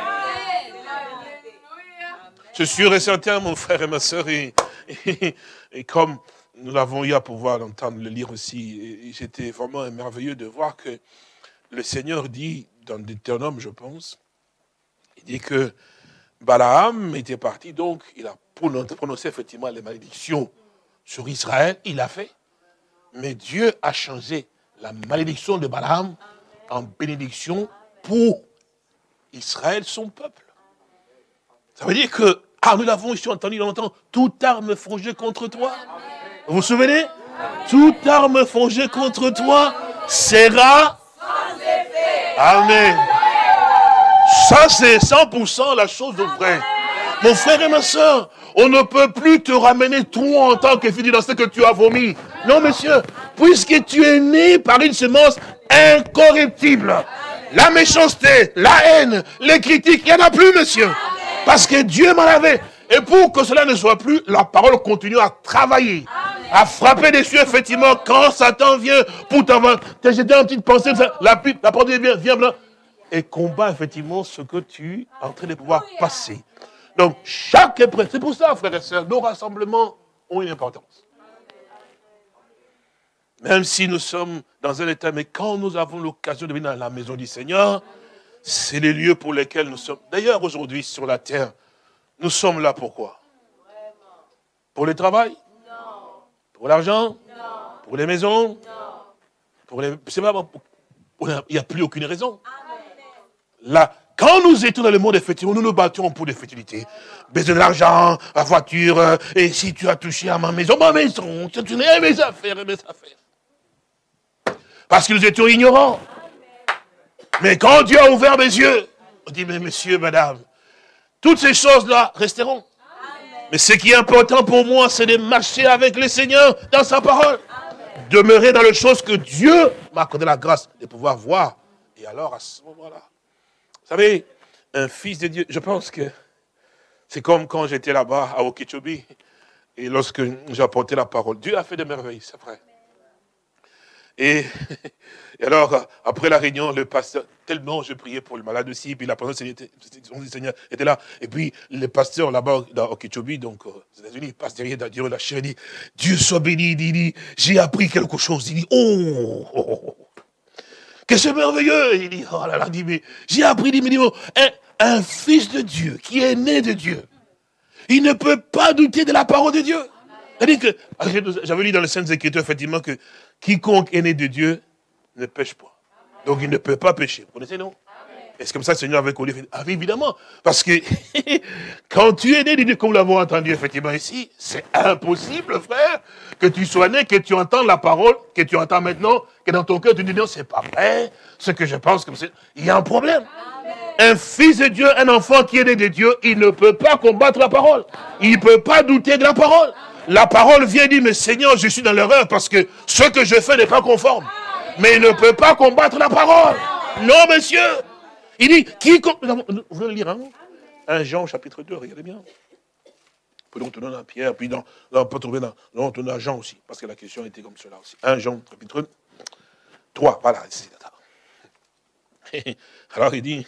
C'est sûr et certain, mon frère et ma soeur, et, et, et comme nous l'avons eu à pouvoir l'entendre, le lire aussi, j'étais vraiment merveilleux de voir que le Seigneur dit, dans Deutéronome, je pense, il dit que Balaam était parti, donc il a prononcé effectivement les malédictions sur Israël, il l'a fait, mais Dieu a changé la malédiction de Balaam en bénédiction pour Israël, son peuple. Ça veut dire que, ah, nous l'avons ici entendu longtemps, toute arme forgée contre toi. Vous vous souvenez? Toute arme forgée contre toi sera sans effet. Amen. Ça, c'est cent pour cent la chose de vrai. Mon frère et ma soeur, on ne peut plus te ramener toi en tant que fidèle dans ce que tu as vomi. Non, monsieur, puisque tu es né par une semence incorruptible. La méchanceté, la haine, les critiques, il n'y en a plus, monsieur. Parce que Dieu m'en avait. Et pour que cela ne soit plus, la parole continue à travailler, à frapper dessus, effectivement, quand Satan vient pour t'avoir. J'ai une petite pensée, la, la parole vient, vient, vient, et combat, effectivement, ce que tu es en train de pouvoir passer. Donc, chaque épreuve, c'est pour ça, frères et sœurs, nos rassemblements ont une importance. Même si nous sommes dans un état, mais quand nous avons l'occasion de venir dans la maison du Seigneur, c'est les lieux pour lesquels nous sommes. D'ailleurs, aujourd'hui, sur la terre, nous sommes là pourquoi? Pour le travail? Pour l'argent? Pour les maisons? Pour les... C'est pas... Il n'y a plus aucune raison. Là, quand nous étions dans le monde, effectivement, nous nous battions pour des futilités. Besoin de l'argent, la voiture, euh, et si tu as touché à ma maison, ma maison, tu as mes affaires, mes affaires. Parce que nous étions ignorants. Mais quand Dieu a ouvert mes yeux, on dit, mais monsieur, madame, toutes ces choses-là resteront. Amen. Mais ce qui est important pour moi, c'est de marcher avec le Seigneur dans sa parole. Amen. Demeurer dans les choses que Dieu m'a accordé la grâce de pouvoir voir. Et alors, à ce moment-là, vous savez, un fils de Dieu, je pense que c'est comme quand j'étais là-bas à Okeechobee, et lorsque j'ai apporté la parole. Dieu a fait de merveilles, c'est vrai. Et, et alors, après la réunion, le pasteur, tellement je priais pour le malade aussi, puis la présence du Seigneur était là. Et puis, le pasteur là-bas, dans Okeechobee, donc aux États-Unis, il passe derrière Dieu, la chair, il dit, Dieu soit béni, il dit, j'ai appris quelque chose. Il dit, oh, oh, oh. Que c'est merveilleux. Il dit, oh là là, il dit, mais j'ai appris, il dit, oh, un, un fils de Dieu qui est né de Dieu, il ne peut pas douter de la parole de Dieu. C'est-à-dire que, j'avais lu dans les Saintes Écritures, effectivement, que quiconque est né de Dieu ne pêche pas. Donc il ne peut pas pécher. Vous connaissez, non? Est-ce comme ça le Seigneur avait connu? Ah oui, évidemment. Parce que quand tu es né de Dieu, comme nous l'avons entendu effectivement ici, c'est impossible, frère, que tu sois né, que tu entends la parole, que tu entends maintenant, que dans ton cœur tu dis non, c'est pas vrai. Ce que je pense, que c'est... il y a un problème. Amen. Un fils de Dieu, un enfant qui est né de Dieu, il ne peut pas combattre la parole. Il ne peut pas douter de la parole. La parole vient dire, mais Seigneur, je suis dans l'erreur parce que ce que je fais n'est pas conforme. Mais il ne peut pas combattre la parole. Non, monsieur. Il dit, qui... Vous voulez le lire, hein? un Jean, chapitre deux, regardez bien. Puis donc, on donne à Pierre, puis dans, là, on peut trouver dans, on donne à Jean aussi, parce que la question était comme cela aussi. un Jean, chapitre trois, voilà. Alors, il dit,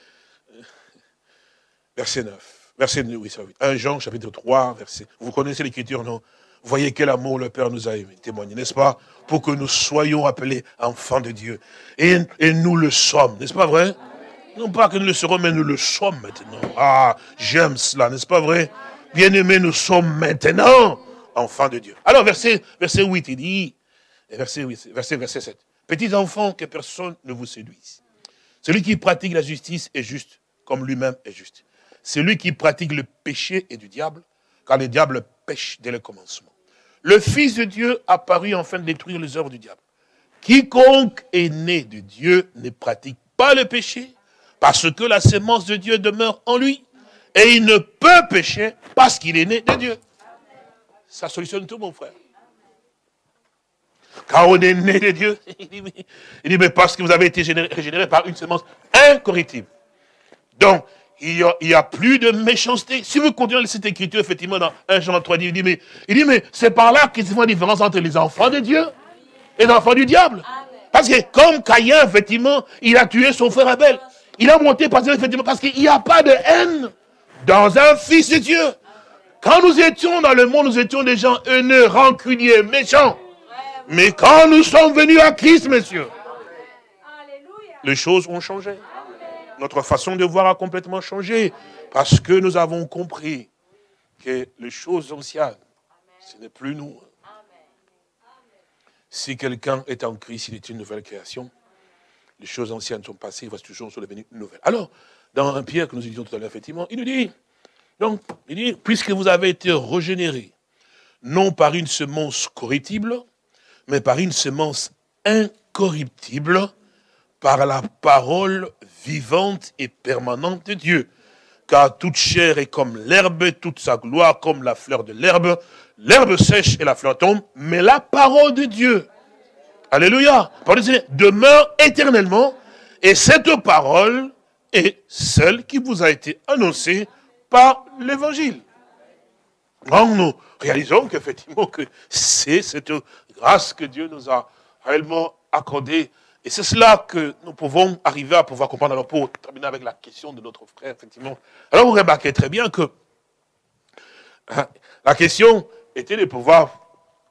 verset neuf. Verset neuf, oui, ça oui. un Jean, chapitre trois, verset... Vous connaissez l'écriture, non? Vous voyez quel amour le Père nous a témoigné, n'est-ce pas? Pour que nous soyons appelés enfants de Dieu. Et, et nous le sommes, n'est-ce pas vrai? Non pas que nous le serons, mais nous le sommes maintenant. Ah, j'aime cela, n'est-ce pas vrai? Bien-aimés, nous sommes maintenant enfants de Dieu. Alors, verset, verset huit, il dit, verset, huit, verset, verset sept. Petits enfants, que personne ne vous séduise. Celui qui pratique la justice est juste, comme lui-même est juste. Celui qui pratique le péché est du diable, car le diable pêche dès le commencement. Le Fils de Dieu apparut afin de détruire les œuvres du diable. Quiconque est né de Dieu ne pratique pas le péché, parce que la sémence de Dieu demeure en lui, et il ne peut pécher parce qu'il est né de Dieu. Ça solutionne tout, mon frère. Quand on est né de Dieu, il dit, il dit mais parce que vous avez été régénéré par une sémence incorruptible. Donc, il n'y a, a plus de méchanceté. Si vous continuez cette écriture, effectivement, dans un Jean trois, il dit, mais, il dit, mais c'est par là qu'il se fait la différence entre les enfants de Dieu et les enfants du diable. Parce que comme Caïn, effectivement, il a tué son frère Abel. Il a monté parce, effectivement, parce qu'il n'y a pas de haine dans un fils de Dieu. Quand nous étions dans le monde, nous étions des gens haineux, rancuniers, méchants. Mais quand nous sommes venus à Christ, messieurs, les choses ont changé. Notre façon de voir a complètement changé. Parce que nous avons compris que les choses anciennes, ce n'est plus nous. Si quelqu'un est en Christ, il est une nouvelle création. Les choses anciennes sont passées, voici toujours sont devenues nouvelles. Alors, dans un Pierre que nous étudions tout à l'heure, effectivement, il nous dit, donc, il dit, puisque vous avez été régénérés, non par une semence corruptible, mais par une semence incorruptible, par la parole vivante et permanente de Dieu. Car toute chair est comme l'herbe, toute sa gloire comme la fleur de l'herbe. L'herbe sèche et la fleur tombe, mais la parole de Dieu, alléluia, parole de Dieu demeure éternellement, et cette parole est celle qui vous a été annoncée par l'évangile. Donc nous réalisons qu'effectivement que c'est cette grâce que Dieu nous a réellement accordée. Et c'est cela que nous pouvons arriver à pouvoir comprendre. Alors pour terminer avec la question de notre frère, effectivement. Alors vous remarquez très bien que hein, la question était de pouvoir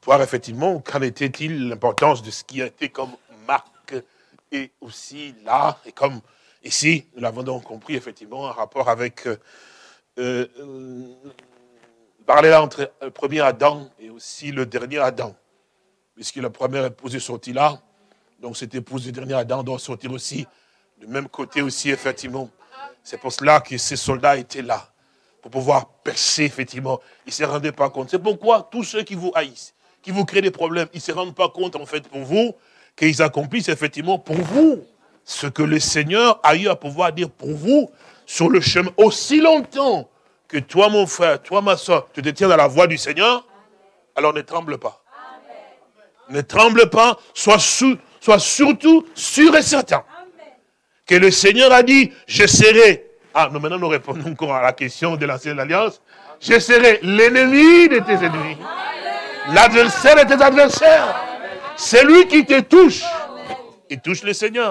voir effectivement qu'en était-il l'importance de ce qui a été comme marque et aussi là, et comme ici, nous l'avons donc compris effectivement en rapport avec euh, euh, parler là entre le premier Adam et aussi le dernier Adam. Puisque la première épouse est sortie là, donc cette épouse du dernier Adam doit sortir aussi, du même côté aussi effectivement. C'est pour cela que ces soldats étaient là, pour pouvoir percer effectivement. Ils ne se rendaient pas compte. C'est pourquoi tous ceux qui vous haïssent, qui vous créent des problèmes, ils ne se rendent pas compte en fait pour vous, qu'ils accomplissent effectivement pour vous ce que le Seigneur a eu à pouvoir dire pour vous sur le chemin. Aussi longtemps que toi mon frère, toi ma soeur, tu te tiens dans la voie du Seigneur, alors ne tremble pas. Ne tremble pas, sois, sous, sois surtout sûr et certain que le Seigneur a dit, je serai, ah, nous maintenant nous répondons encore à la question de l'ancienne alliance, je serai l'ennemi de tes ennemis, l'adversaire de tes adversaires, c'est lui qui te touche, il touche le Seigneur.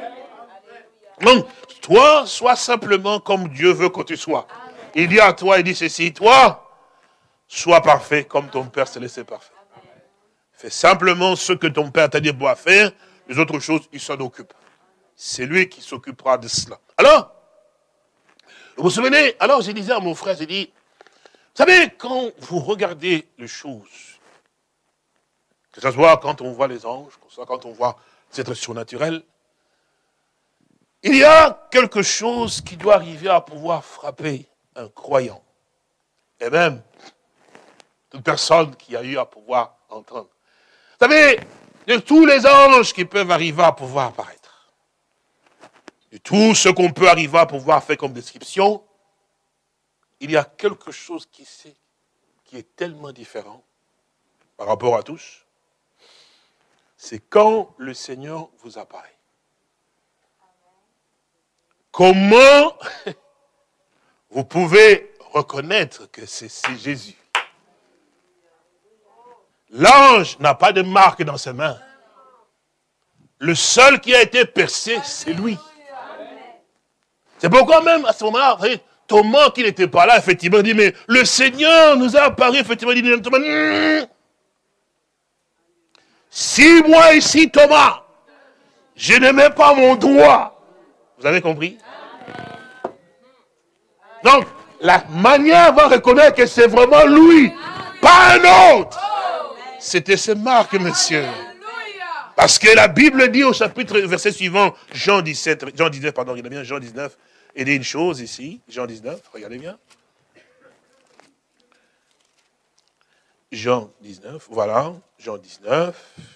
Donc, toi, sois simplement comme Dieu veut que tu sois. Il dit à toi, il dit ceci, toi, sois parfait comme ton Père Céleste est parfait. Fais simplement ce que ton Père t'a dit pour faire, les autres choses, il s'en occupe. C'est lui qui s'occupera de cela. Alors, vous vous souvenez, alors je disais à mon frère, j'ai dit, vous savez, quand vous regardez les choses, que ce soit quand on voit les anges, que ce soit quand on voit ces êtres surnaturels, il y a quelque chose qui doit arriver à pouvoir frapper un croyant. Et même, toute personne qui a eu à pouvoir entendre. Vous savez, de tous les anges qui peuvent arriver à pouvoir apparaître, de tout ce qu'on peut arriver à pouvoir faire comme description, il y a quelque chose qui, est, qui est tellement différent par rapport à tous. C'est quand le Seigneur vous apparaît. Comment vous pouvez reconnaître que c'est Jésus? L'ange n'a pas de marque dans ses mains. Le seul qui a été percé, c'est lui. C'est pourquoi même à ce moment-là, Thomas qui n'était pas là, effectivement, dit, mais le Seigneur nous a apparu, effectivement, il dit, Thomas, mmh, si moi ici, Thomas, je ne mets pas mon doigt, vous avez compris? Donc, la manière de reconnaître que c'est vraiment lui, pas un autre. C'était ses marques, monsieur. Parce que la Bible dit au chapitre, verset suivant, Jean dix-sept, Jean dix-neuf, pardon, il y a bien Jean dix-neuf, il dit une chose ici, Jean dix-neuf, regardez bien. Jean dix-neuf, voilà, Jean dix-neuf.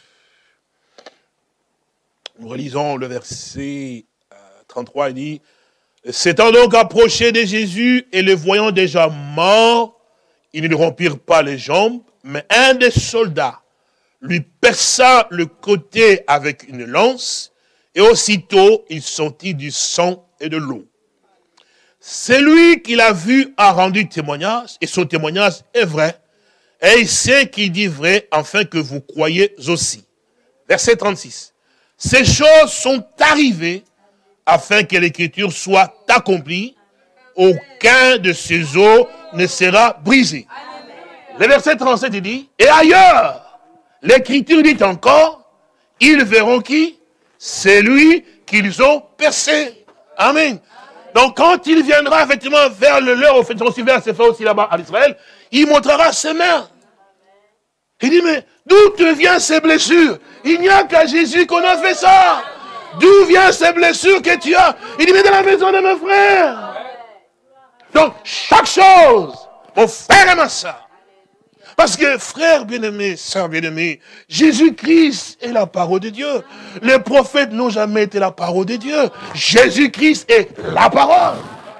Nous relisons le verset trente-trois, il dit, s'étant donc approché de Jésus et le voyant déjà mort, ils ne lui rompirent pas les jambes, mais un des soldats lui perça le côté avec une lance, et aussitôt il sortit du sang et de l'eau. Celui qui l'a vu a rendu témoignage, et son témoignage est vrai, et il sait qu'il dit vrai, afin que vous croyiez aussi. Verset trente-six. Ces choses sont arrivées, afin que l'écriture soit accomplie, aucun de ces os ne sera brisé. Le verset trente-sept, il dit, et ailleurs, l'écriture dit encore, ils verront qui? C'est lui qu'ils ont percé. Amen. Donc quand il viendra effectivement vers le leur, effectivement aussi vers ses frères aussi là-bas à Israël, il montrera ses mains. Il dit, mais d'où te viennent ces blessures? Il n'y a qu'à Jésus qu'on a fait ça. D'où viennent ces blessures que tu as? Il dit, mais dans la maison de mes frères. Donc, chaque chose, mon frère et ma soeur. Parce que, frère bien-aimé, soeur bien-aimé, Jésus-Christ est la parole de Dieu. Les prophètes n'ont jamais été la parole de Dieu. Jésus-Christ est la parole.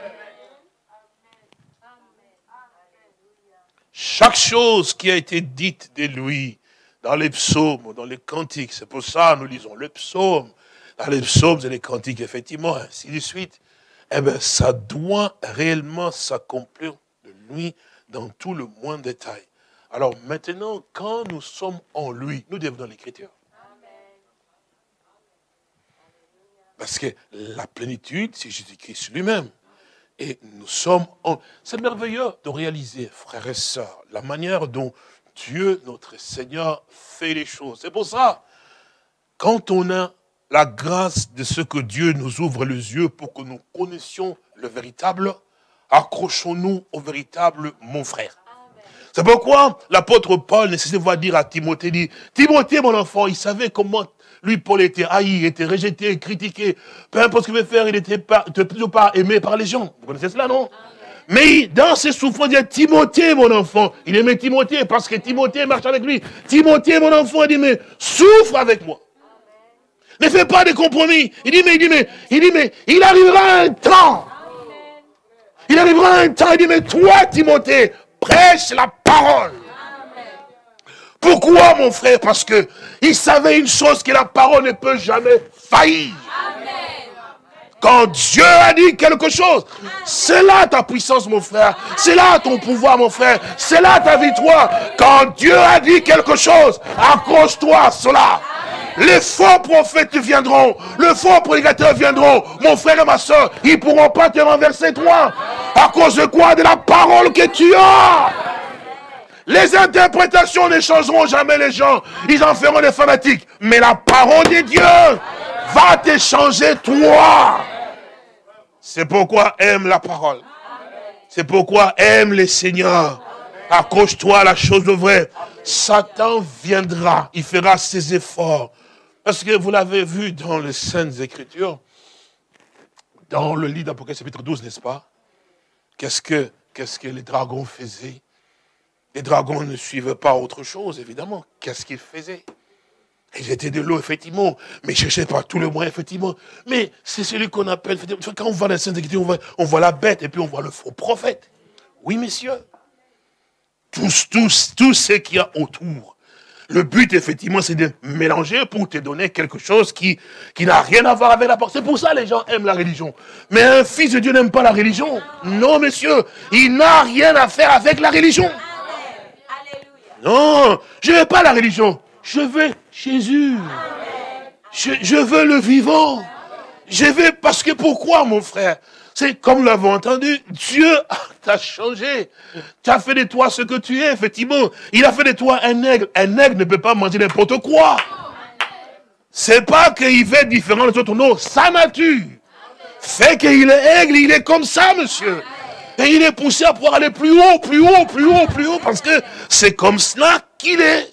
Chaque chose qui a été dite de lui, dans les psaumes, dans les cantiques, c'est pour ça que nous lisons le psaume, dans les psaumes et les cantiques, effectivement, ainsi de suite, eh bien, ça doit réellement s'accomplir de lui dans tout le moindre détail. Alors maintenant, quand nous sommes en lui, nous devenons l'écriture. Parce que la plénitude, c'est Jésus-Christ lui-même. Et nous sommes en... C'est merveilleux de réaliser, frères et sœurs, la manière dont Dieu, notre Seigneur, fait les choses. C'est pour ça, quand on a la grâce de ce que Dieu nous ouvre les yeux pour que nous connaissions le véritable, accrochons-nous au véritable, mon frère. C'est pourquoi l'apôtre Paul ne cessait de dire à Timothée, dit, Timothée, mon enfant, il savait comment lui, Paul, était haï, il était rejeté, critiqué. Peu importe ce qu'il veut faire, il n'était pas, toujours pas aimé par les gens. Vous connaissez cela, non? Mais dans ses souffrances, il dit, Timothée, mon enfant. Il aimait Timothée parce que Timothée marche avec lui. Timothée, mon enfant, il dit, mais souffre avec moi. Ne fais pas de compromis. Il dit, mais, il dit, mais, il dit, mais, il arrivera un temps. Il arrivera un temps, il dit, mais toi, Timothée, prêche la parole. Pourquoi, mon frère? Parce que il savait une chose, que la parole ne peut jamais faillir. Quand Dieu a dit quelque chose, c'est là ta puissance, mon frère. C'est là ton pouvoir, mon frère. C'est là ta victoire. Quand Dieu a dit quelque chose, accroche-toi à cela. Les faux prophètes viendront, les faux prédicateurs viendront, mon frère et ma soeur, ils ne pourront pas te renverser toi. À cause de quoi? De la parole que tu as. Les interprétations ne changeront jamais les gens, ils en feront des fanatiques. Mais la parole de Dieu va te changer toi. C'est pourquoi aime la parole. C'est pourquoi aime le Seigneur. Accroche-toi à la chose de vrai. Satan viendra, il fera ses efforts. Parce que vous l'avez vu dans les Saintes Écritures, dans le livre d'Apocalypse chapitre douze, n'est-ce pas? Qu'est-ce que, qu'est-ce que les dragons faisaient? Les dragons ne suivaient pas autre chose, évidemment. Qu'est-ce qu'ils faisaient? Ils étaient de l'eau, effectivement, mais ils cherchaient par tous les moyens, effectivement. Mais c'est celui qu'on appelle, quand on voit la Sainte Écriture, on voit, on voit la bête et puis on voit le faux prophète. Oui, messieurs. Tous, tous, tout ce qu'il y a autour. Le but, effectivement, c'est de mélanger pour te donner quelque chose qui, qui n'a rien à voir avec la parole. C'est pour ça que les gens aiment la religion. Mais un fils de Dieu n'aime pas la religion. Non, messieurs, il n'a rien à faire avec la religion. Non, je ne veux pas la religion. Je veux Jésus. Je, je veux le vivant. Je veux, parce que pourquoi, mon frère? C'est comme nous l'avons entendu, Dieu t'a changé. Tu as fait de toi ce que tu es, effectivement. Il a fait de toi un aigle. Un aigle ne peut pas manger n'importe quoi. C'est pas qu'il va être différent des autres, non. Sa nature fait qu'il est aigle, il est comme ça, monsieur. Et il est poussé à pouvoir aller plus haut, plus haut, plus haut, plus haut, parce que c'est comme cela qu'il est.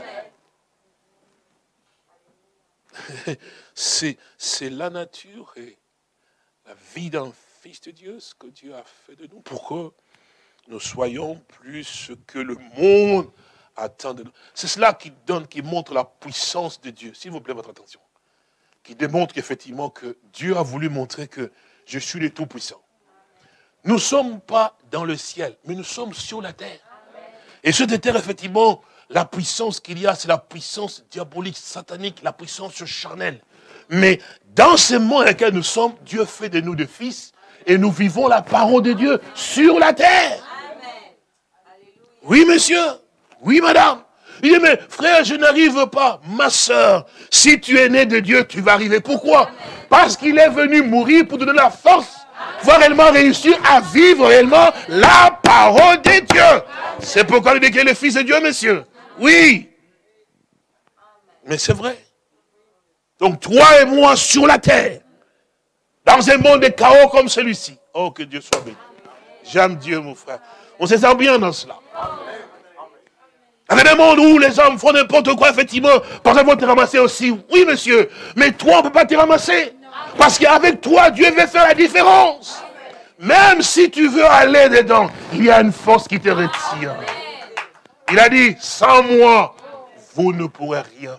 C'est, c'est la nature et la vie d'un fils de Dieu, ce que Dieu a fait de nous, pour que nous soyons plus ce que le monde attend de nous. C'est cela qui donne, qui montre la puissance de Dieu. S'il vous plaît, votre attention. Qui démontre qu'effectivement que Dieu a voulu montrer que je suis le Tout-Puissant. Nous ne sommes pas dans le ciel, mais nous sommes sur la terre. Et sur cette terre, effectivement, la puissance qu'il y a, c'est la puissance diabolique, satanique, la puissance charnelle. Mais dans ce monde dans lequel nous sommes, Dieu fait de nous des fils et nous vivons la parole de Dieu sur la terre. Oui, monsieur. Oui, madame. Il dit, mais frère, je n'arrive pas. Ma soeur, si tu es né de Dieu, tu vas arriver. Pourquoi? Parce qu'il est venu mourir pour te donner la force, voir réellement réussir à vivre réellement la parole de Dieu. C'est pourquoi il dit qu'il est le fils de Dieu, monsieur. Oui. Mais c'est vrai. Donc toi et moi sur la terre, dans un monde de chaos comme celui-ci. Oh, que Dieu soit béni. J'aime Dieu, mon frère. On se sent bien dans cela. Avec un monde où les hommes font n'importe quoi, effectivement, parce qu'ils vont te ramasser aussi. Oui, monsieur. Mais toi, on ne peut pas te ramasser. Parce qu'avec toi, Dieu veut faire la différence. Même si tu veux aller dedans, il y a une force qui te retire. Il a dit, sans moi, vous ne pourrez rien faire.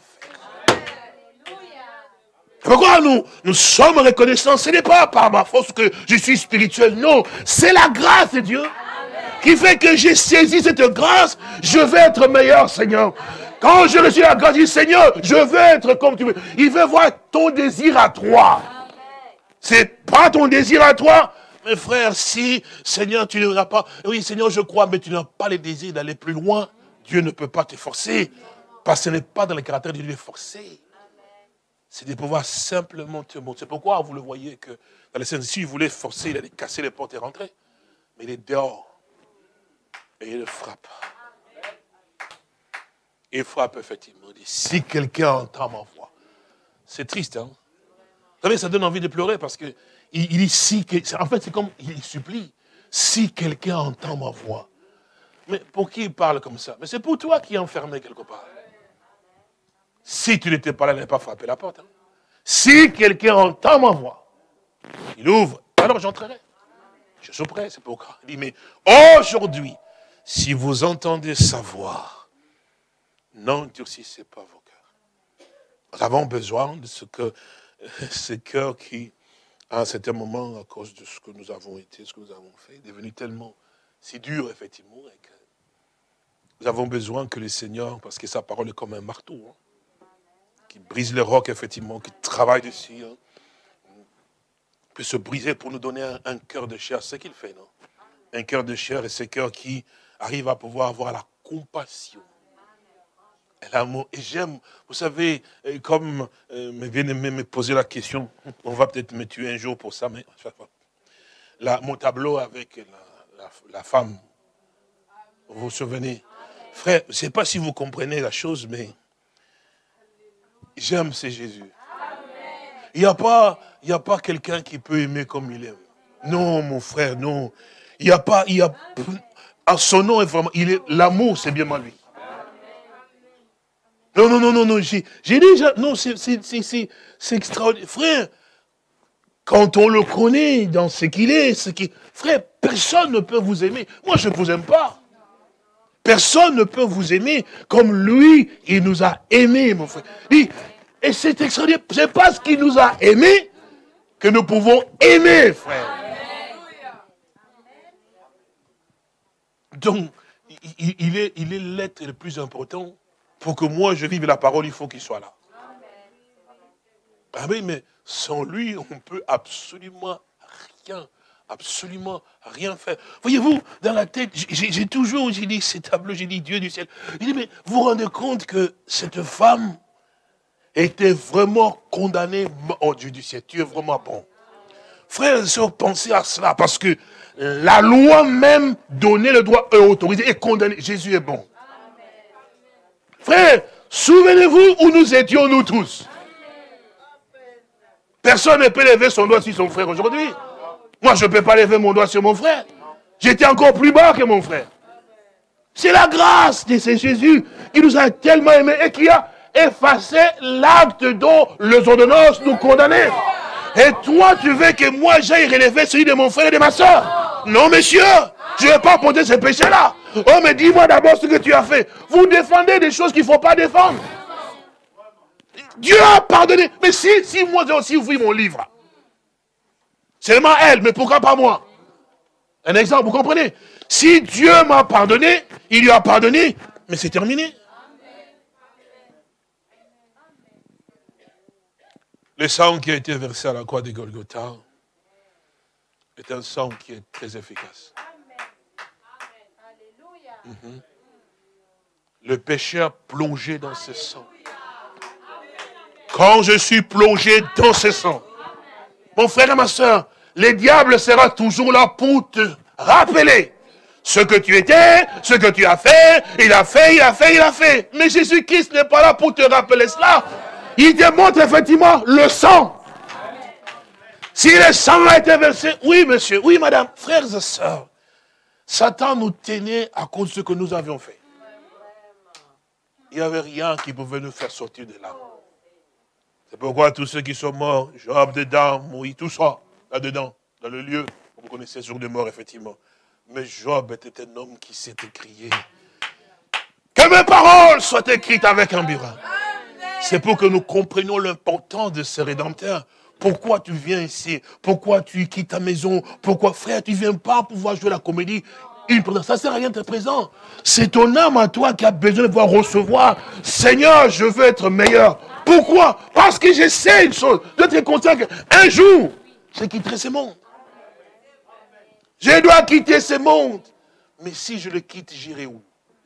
Pourquoi nous, nous sommes reconnaissants? Ce n'est pas par ma force que je suis spirituel, non. C'est la grâce de Dieu qui fait que j'ai saisi cette grâce. Je veux être meilleur, Seigneur. Quand je reçois la grâce, je dis, Seigneur, je veux être comme tu veux. Il veut voir ton désir à toi. C'est pas ton désir à toi. Mais frère, si, Seigneur, tu n'auras pas... Oui, Seigneur, je crois, mais tu n'as pas le désir d'aller plus loin. Dieu ne peut pas te forcer. Parce que ce n'est pas dans le caractère de Dieu de forcer. C'est de pouvoir simplement te montrer. C'est pourquoi vous le voyez que dans les scènes, s'il voulait forcer, il allait casser les portes et rentrer. Mais il est dehors. Et il le frappe. il frappe effectivement. Il dit, si quelqu'un entend ma voix. C'est triste, hein. Vous savez, ça donne envie de pleurer parce que il, il dit, si, en fait, c'est comme, il supplie, si quelqu'un entend ma voix. Mais pour qui il parle comme ça? Mais c'est pour toi qui es enfermé quelque part. Si tu n'étais pas là, il n'allait pas frapper la porte. Hein. Si quelqu'un entend ma voix, il ouvre, alors j'entrerai. Je suis prêt, c'est pourquoi. Il dit, mais aujourd'hui, si vous entendez sa voix, n'endurcissez pas vos cœurs. Nous avons besoin de ce que, ces cœurs qui, à un certain moment, à cause de ce que nous avons été, ce que nous avons fait, est devenu tellement si dur, effectivement, et que nous avons besoin que le Seigneur, parce que sa parole est comme un marteau, hein, qui brise les rocs, effectivement, qui travaille dessus, hein, peut se briser pour nous donner un, un cœur de chair, c'est ce qu'il fait, non? Un cœur de chair, et ce cœur qui arrive à pouvoir avoir la compassion. Et l'amour. Et j'aime, vous savez, comme euh, mes bien-aimés me posaient la question, on va peut-être me tuer un jour pour ça, mais là, mon tableau avec la, la, la femme, vous vous souvenez? Frère, je ne sais pas si vous comprenez la chose, mais j'aime, c'est Jésus. Il n'y a pas, il n'y a pas quelqu'un qui peut aimer comme il aime. Non, mon frère, non. Il n'y a pas, il y a, à son nom est vraiment, il est, l'amour, c'est bien moi lui. Non, non, non, non, non, j'ai, j'ai déjà, non, c'est, c'est, c'est, c'est, c'est extraordinaire. Frère, quand on le connaît dans ce qu'il est, ce qui, frère, personne ne peut vous aimer. Moi, je ne vous aime pas. Personne ne peut vous aimer comme lui, il nous a aimés, mon frère. Et, et c'est extraordinaire. C'est parce qu'il nous a aimés que nous pouvons aimer, frère. Donc, il, il est, il est l'être le plus important. Pour que moi je vive la parole, il faut qu'il soit là. Ah oui, mais sans lui, on ne peut absolument rien, absolument rien faire. Voyez-vous, dans la tête, j'ai, j'ai toujours, j'ai dit, ces tableaux, j'ai dit, Dieu du ciel. J'ai dit, mais vous vous rendez compte que cette femme était vraiment condamnée, oh Dieu du ciel, tu es vraiment bon. Frères et sœurs, pensez à cela, parce que la loi même donnait le droit, autorisé et condamné. Jésus est bon. Frère, souvenez-vous où nous étions, nous tous. Personne ne peut lever son doigt sur son frère aujourd'hui. Moi, je ne peux pas lever mon doigt sur mon frère. J'étais encore plus bas que mon frère. C'est la grâce de ce Jésus qui nous a tellement aimés et qui a effacé l'acte dont les ordonnances nous condamnaient. Et toi, tu veux que moi, j'aille relever celui de mon frère et de ma soeur? Non, monsieur, je ne vais pas porter ce péché-là. Oh, mais dis-moi d'abord ce que tu as fait. Vous défendez des choses qu'il ne faut pas défendre. Dieu a pardonné. Mais si, si moi j'ai aussi ouvert mon livre, seulement elle, mais pourquoi pas moi? Un exemple, vous comprenez? Si Dieu m'a pardonné, il lui a pardonné, mais c'est terminé. Le sang qui a été versé à la croix de Golgotha est un sang qui est très efficace. Mm-hmm. Le pécheur plongé dans ce sang. Quand je suis plongé dans ce sang, mon frère et ma soeur, le diable sera toujours là pour te rappeler ce que tu étais, ce que tu as fait, il a fait, il a fait, il a fait. Mais Jésus-Christ n'est pas là pour te rappeler cela. Il te montre effectivement le sang. Si le sang a été versé, oui monsieur, oui madame, frères et sœurs, Satan nous tenait à cause de ce que nous avions fait. Il n'y avait rien qui pouvait nous faire sortir de là. C'est pourquoi tous ceux qui sont morts, Job dedans, Moïse, tout ça, là-dedans, dans le lieu, vous connaissez le jour de mort, effectivement. Mais Job était un homme qui s'était crié. Que mes paroles soient écrites avec un burin. C'est pour que nous comprenions l'importance de ce Rédempteur. Pourquoi tu viens ici? Pourquoi tu quittes ta maison? Pourquoi, frère, tu ne viens pas pouvoir jouer la comédie? Une présence, ça ne sert à rien d'être présent. C'est ton âme à toi qui a besoin de pouvoir recevoir. Seigneur, je veux être meilleur. Pourquoi? Parce que je sais une chose. Je dois être conscient qu'un jour, je quitterai ce monde. Je dois quitter ce monde. Mais si je le quitte, j'irai où?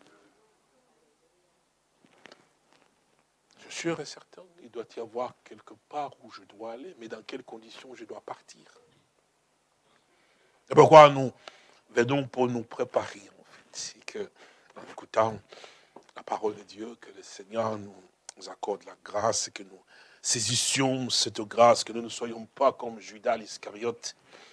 Je suis sûr et certain, il doit y avoir quelque part où je dois aller, mais dans quelles conditions je dois partir. C'est pourquoi nous venons pour nous préparer, en fait. C'est que, en écoutant la parole de Dieu, que le Seigneur nous, nous accorde la grâce et que nous saisissions cette grâce, que nous ne soyons pas comme Judas l'Iscariote.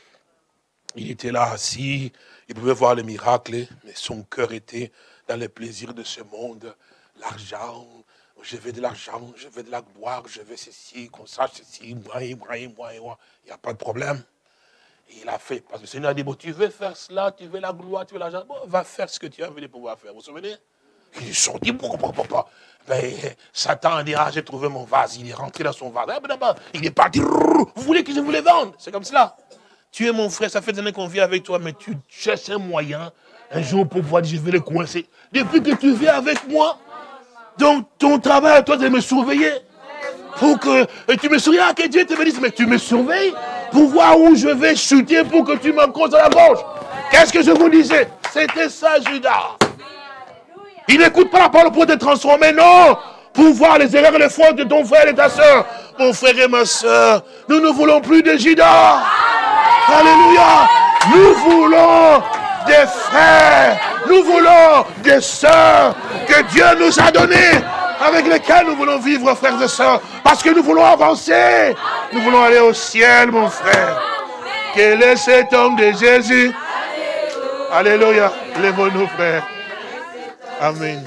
Il était là assis, il pouvait voir les miracles, mais son cœur était dans les plaisirs de ce monde, l'argent. Je veux de l'argent, je veux de la gloire, je veux ceci, qu'on sache ceci, moi, moi, moi, moi. Il n'y a pas de problème. Et il a fait, parce que le Seigneur a dit, bon, tu veux faire cela, tu veux la gloire, tu veux l'argent, bon, va faire ce que tu as envie de pouvoir faire. Vous vous souvenez? Il est sorti, pourquoi pas, ben, Satan a dit, ah, j'ai trouvé mon vase, il est rentré dans son vase. Il est parti, vous voulez que je vous les vende? C'est comme cela. Tu es mon frère, ça fait des années qu'on vit avec toi, mais tu cherches un moyen, un jour pour pouvoir dire, je vais les coincer. Depuis que tu vis avec moi, donc ton travail, toi, c'est de me surveiller. Pour que et tu me surveilles, que Dieu te dise, mais tu me surveilles pour voir où je vais chuter pour que tu m'accroches à la gorge. Qu'est-ce que je vous disais? C'était ça, Judas. Il n'écoute pas la parole pour te transformer, non. Pour voir les erreurs et les fautes de ton frère et de ta soeur. Mon frère et ma soeur, nous ne voulons plus de Judas. Alléluia. Nous voulons des frères, nous voulons des sœurs que Dieu nous a donnés, avec lesquels nous voulons vivre, frères et sœurs, parce que nous voulons avancer, nous voulons aller au ciel, mon frère. Quel est cet homme de Jésus? Alléluia. Lève-nous, frères. Amen.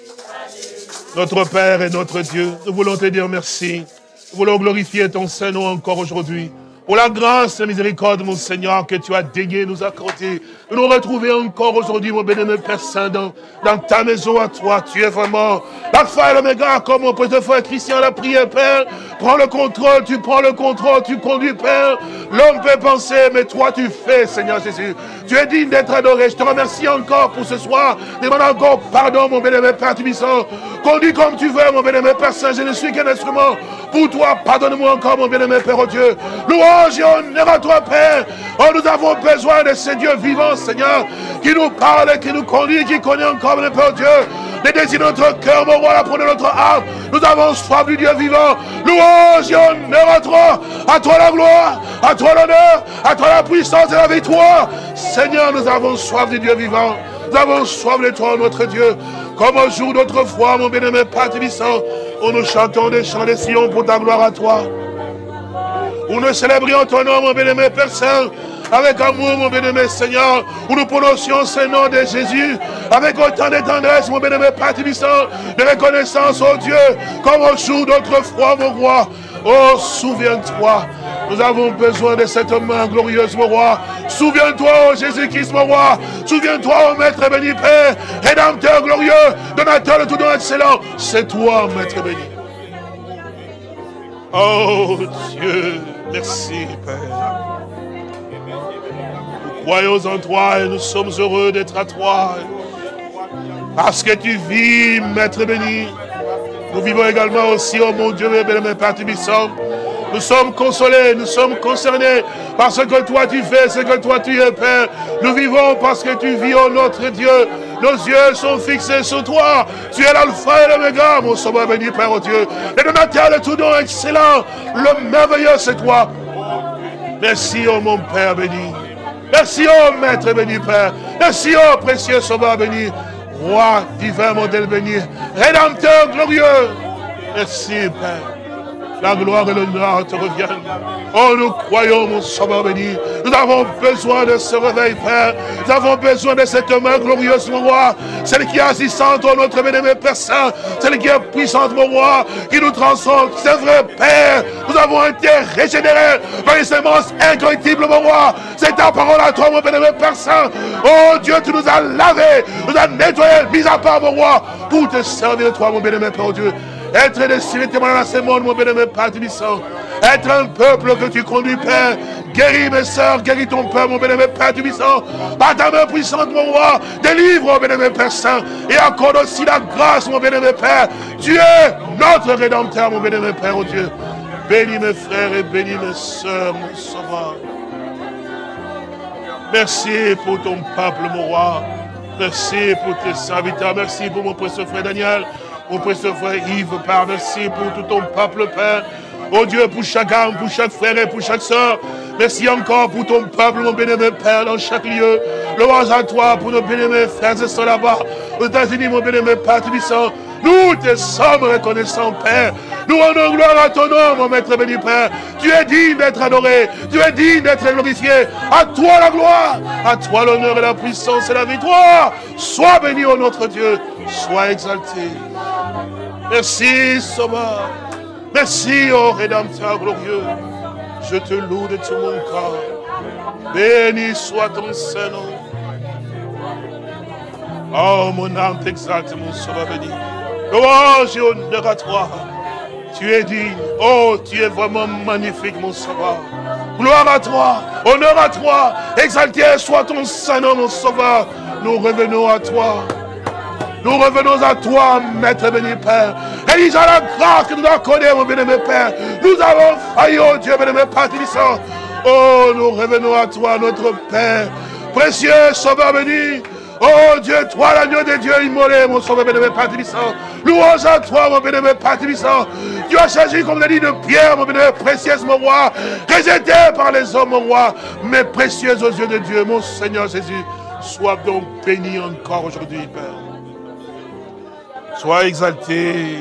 Notre Père et notre Dieu, nous voulons te dire merci. Nous voulons glorifier ton Saint-Nom encore aujourd'hui. Pour la grâce et la miséricorde, mon Seigneur, que tu as daigné nous accorder. De nous retrouver encore aujourd'hui, mon bénémoine Père Saint, dans, dans ta maison à toi. Tu es vraiment l'alpha et l'oméga, comme mon petit frère Christian l'a prié, Père. Prends le contrôle, tu prends le contrôle, tu conduis, Père. L'homme peut penser, mais toi tu fais, Seigneur Jésus. Tu es digne d'être adoré. Je te remercie encore pour ce soir. Demande encore pardon, mon bénémoine Père Tubissant. Conduis comme tu veux, mon bénémoine Père Saint. Je ne suis qu'un instrument pour toi. Pardonne-moi encore, mon bénémoine Père, oh Dieu. Louange et honneur à toi, Père. Oh, nous avons besoin de ce Dieu vivant, Seigneur, qui nous parle, qui nous conduit, qui connaît encore, mon Père, oh Dieu. Les désirs de notre cœur, mon roi, la de notre âme. Nous avons soif du Dieu vivant. Louange et honneur à toi. À toi la gloire, à toi l'honneur, à toi la puissance et la victoire. Seigneur, nous avons soif du Dieu vivant. Nous avons soif de toi, notre Dieu. Comme au jour d'autrefois, mon bien-aimé Père Tubissant, où nous chantons des chants de Sion pour ta gloire à toi. Où nous célébrions ton nom, mon bien-aimé Père Saint, avec amour, mon bien-aimé Seigneur, où nous prononcions ce nom de Jésus, avec autant de tendresse, mon bien-aimé Père Tubissant, de reconnaissance, oh Dieu, comme au jour d'autrefois, mon roi. Oh, souviens-toi, nous avons besoin de cette main glorieuse, mon roi. Souviens-toi, oh Jésus-Christ, mon roi. Souviens-toi, oh Maître béni, Père, Rédempteur glorieux, donateur de tout don excellent. C'est toi, Maître béni. Oh Dieu, merci, Père. Nous croyons en toi et nous sommes heureux d'être à toi. Parce que tu vis, Maître béni. Nous vivons également aussi, oh mon Dieu, mes bénémoines Père Tubissant. Nous sommes consolés, nous sommes concernés parce que toi tu fais ce que toi tu es, Père. Nous vivons parce que tu vis, oh notre Dieu. Nos yeux sont fixés sur toi. Tu es l'alpha et l'oméga, mon sauveur béni, Père, oh Dieu. Le donateur de tout don excellent, le merveilleux, c'est toi. Merci, oh mon Père béni. Merci, oh Maître béni, Père. Merci, oh précieux sauveur béni. Roi divin, modèle béni. Rédempteur glorieux. Merci, Père. La gloire et l'honneur te reviennent. Oh, nous croyons, mon sauveur béni. Nous avons besoin de ce réveil, Père. Nous avons besoin de cette main glorieuse, mon roi. Celle qui est assistante, oh, notre bien-aimé Père Saint. Celle qui est puissante, mon roi, qui nous transforme. C'est vrai, Père. Nous avons été régénérés par une sémence incorruptible, mon roi. C'est ta parole à toi, mon bien-aimé Père Saint. Oh, Dieu, tu nous as lavés, nous as nettoyés, mis à part, mon roi, pour te servir de toi, mon bien-aimé Père, oh Dieu. Être destiné témoignage à ce monde, mon bien-aimé Père Tubissant. Être un peuple que tu conduis, Père. Guéris mes sœurs, guéris ton peuple, mon bien-aimé Père Tubissant. Par ta main puissante, mon roi, délivre, mon bien-aimé Père Saint. Et accorde aussi la grâce, mon bien-aimé Père. Tu es notre Rédempteur, mon bien-aimé Père, oh Dieu. Bénis mes frères et bénis mes sœurs, mon sauveur. Merci pour ton peuple, mon roi. Merci pour tes serviteurs. Merci pour mon précieux frère Daniel. Mon précieux frère Yves, Père, merci pour tout ton peuple, Père. Oh Dieu, pour chaque âme, pour chaque frère et pour chaque soeur. Merci encore pour ton peuple, mon bien-aimé Père, dans chaque lieu. Louange à toi pour nos bien-aimés frères et sœurs là-bas. aux États-Unis, mon bien-aimé Père Tubissant. Nous te sommes reconnaissants, Père. Nous rendons gloire à ton nom, mon maître béni, Père. Tu es digne d'être adoré. Tu es digne d'être glorifié. À toi la gloire. À toi l'honneur et la puissance et la victoire. Sois béni, ô notre Dieu. Sois exalté. Merci, Sauveur. Merci, ô Rédempteur glorieux. Je te loue de tout mon corps. Béni soit ton Saint-Nom. Oh, mon âme t'exalte, mon Sauveur béni. Louange et honneur à toi. Tu es digne. Oh, tu es vraiment magnifique, mon Sauveur. Gloire à toi. Honneur à toi. Exalté soit ton Saint-Nom, mon Sauveur. Nous revenons à toi. Nous revenons à toi, Maître béni Père. Réalise la grâce que nous avons accordée, mon bien-aimé Père. Nous avons failli, oh Dieu, bien-aimé Père Tubissant. Oh, nous revenons à toi, notre Père. Précieux Sauveur béni. Oh Dieu, toi, l'agneau de Dieu immolé, mon Sauveur bien-aimé Père Tubissant. Louange à toi, mon bien-aimé Père Tubissant. Tu as changé, comme l'a dit, de pierre, mon bien-aimé précieuse, mon roi. Rejeté par les hommes, mon roi. Mais précieuse aux yeux de Dieu, mon Seigneur Jésus. Sois donc béni encore aujourd'hui, Père. Sois exalté.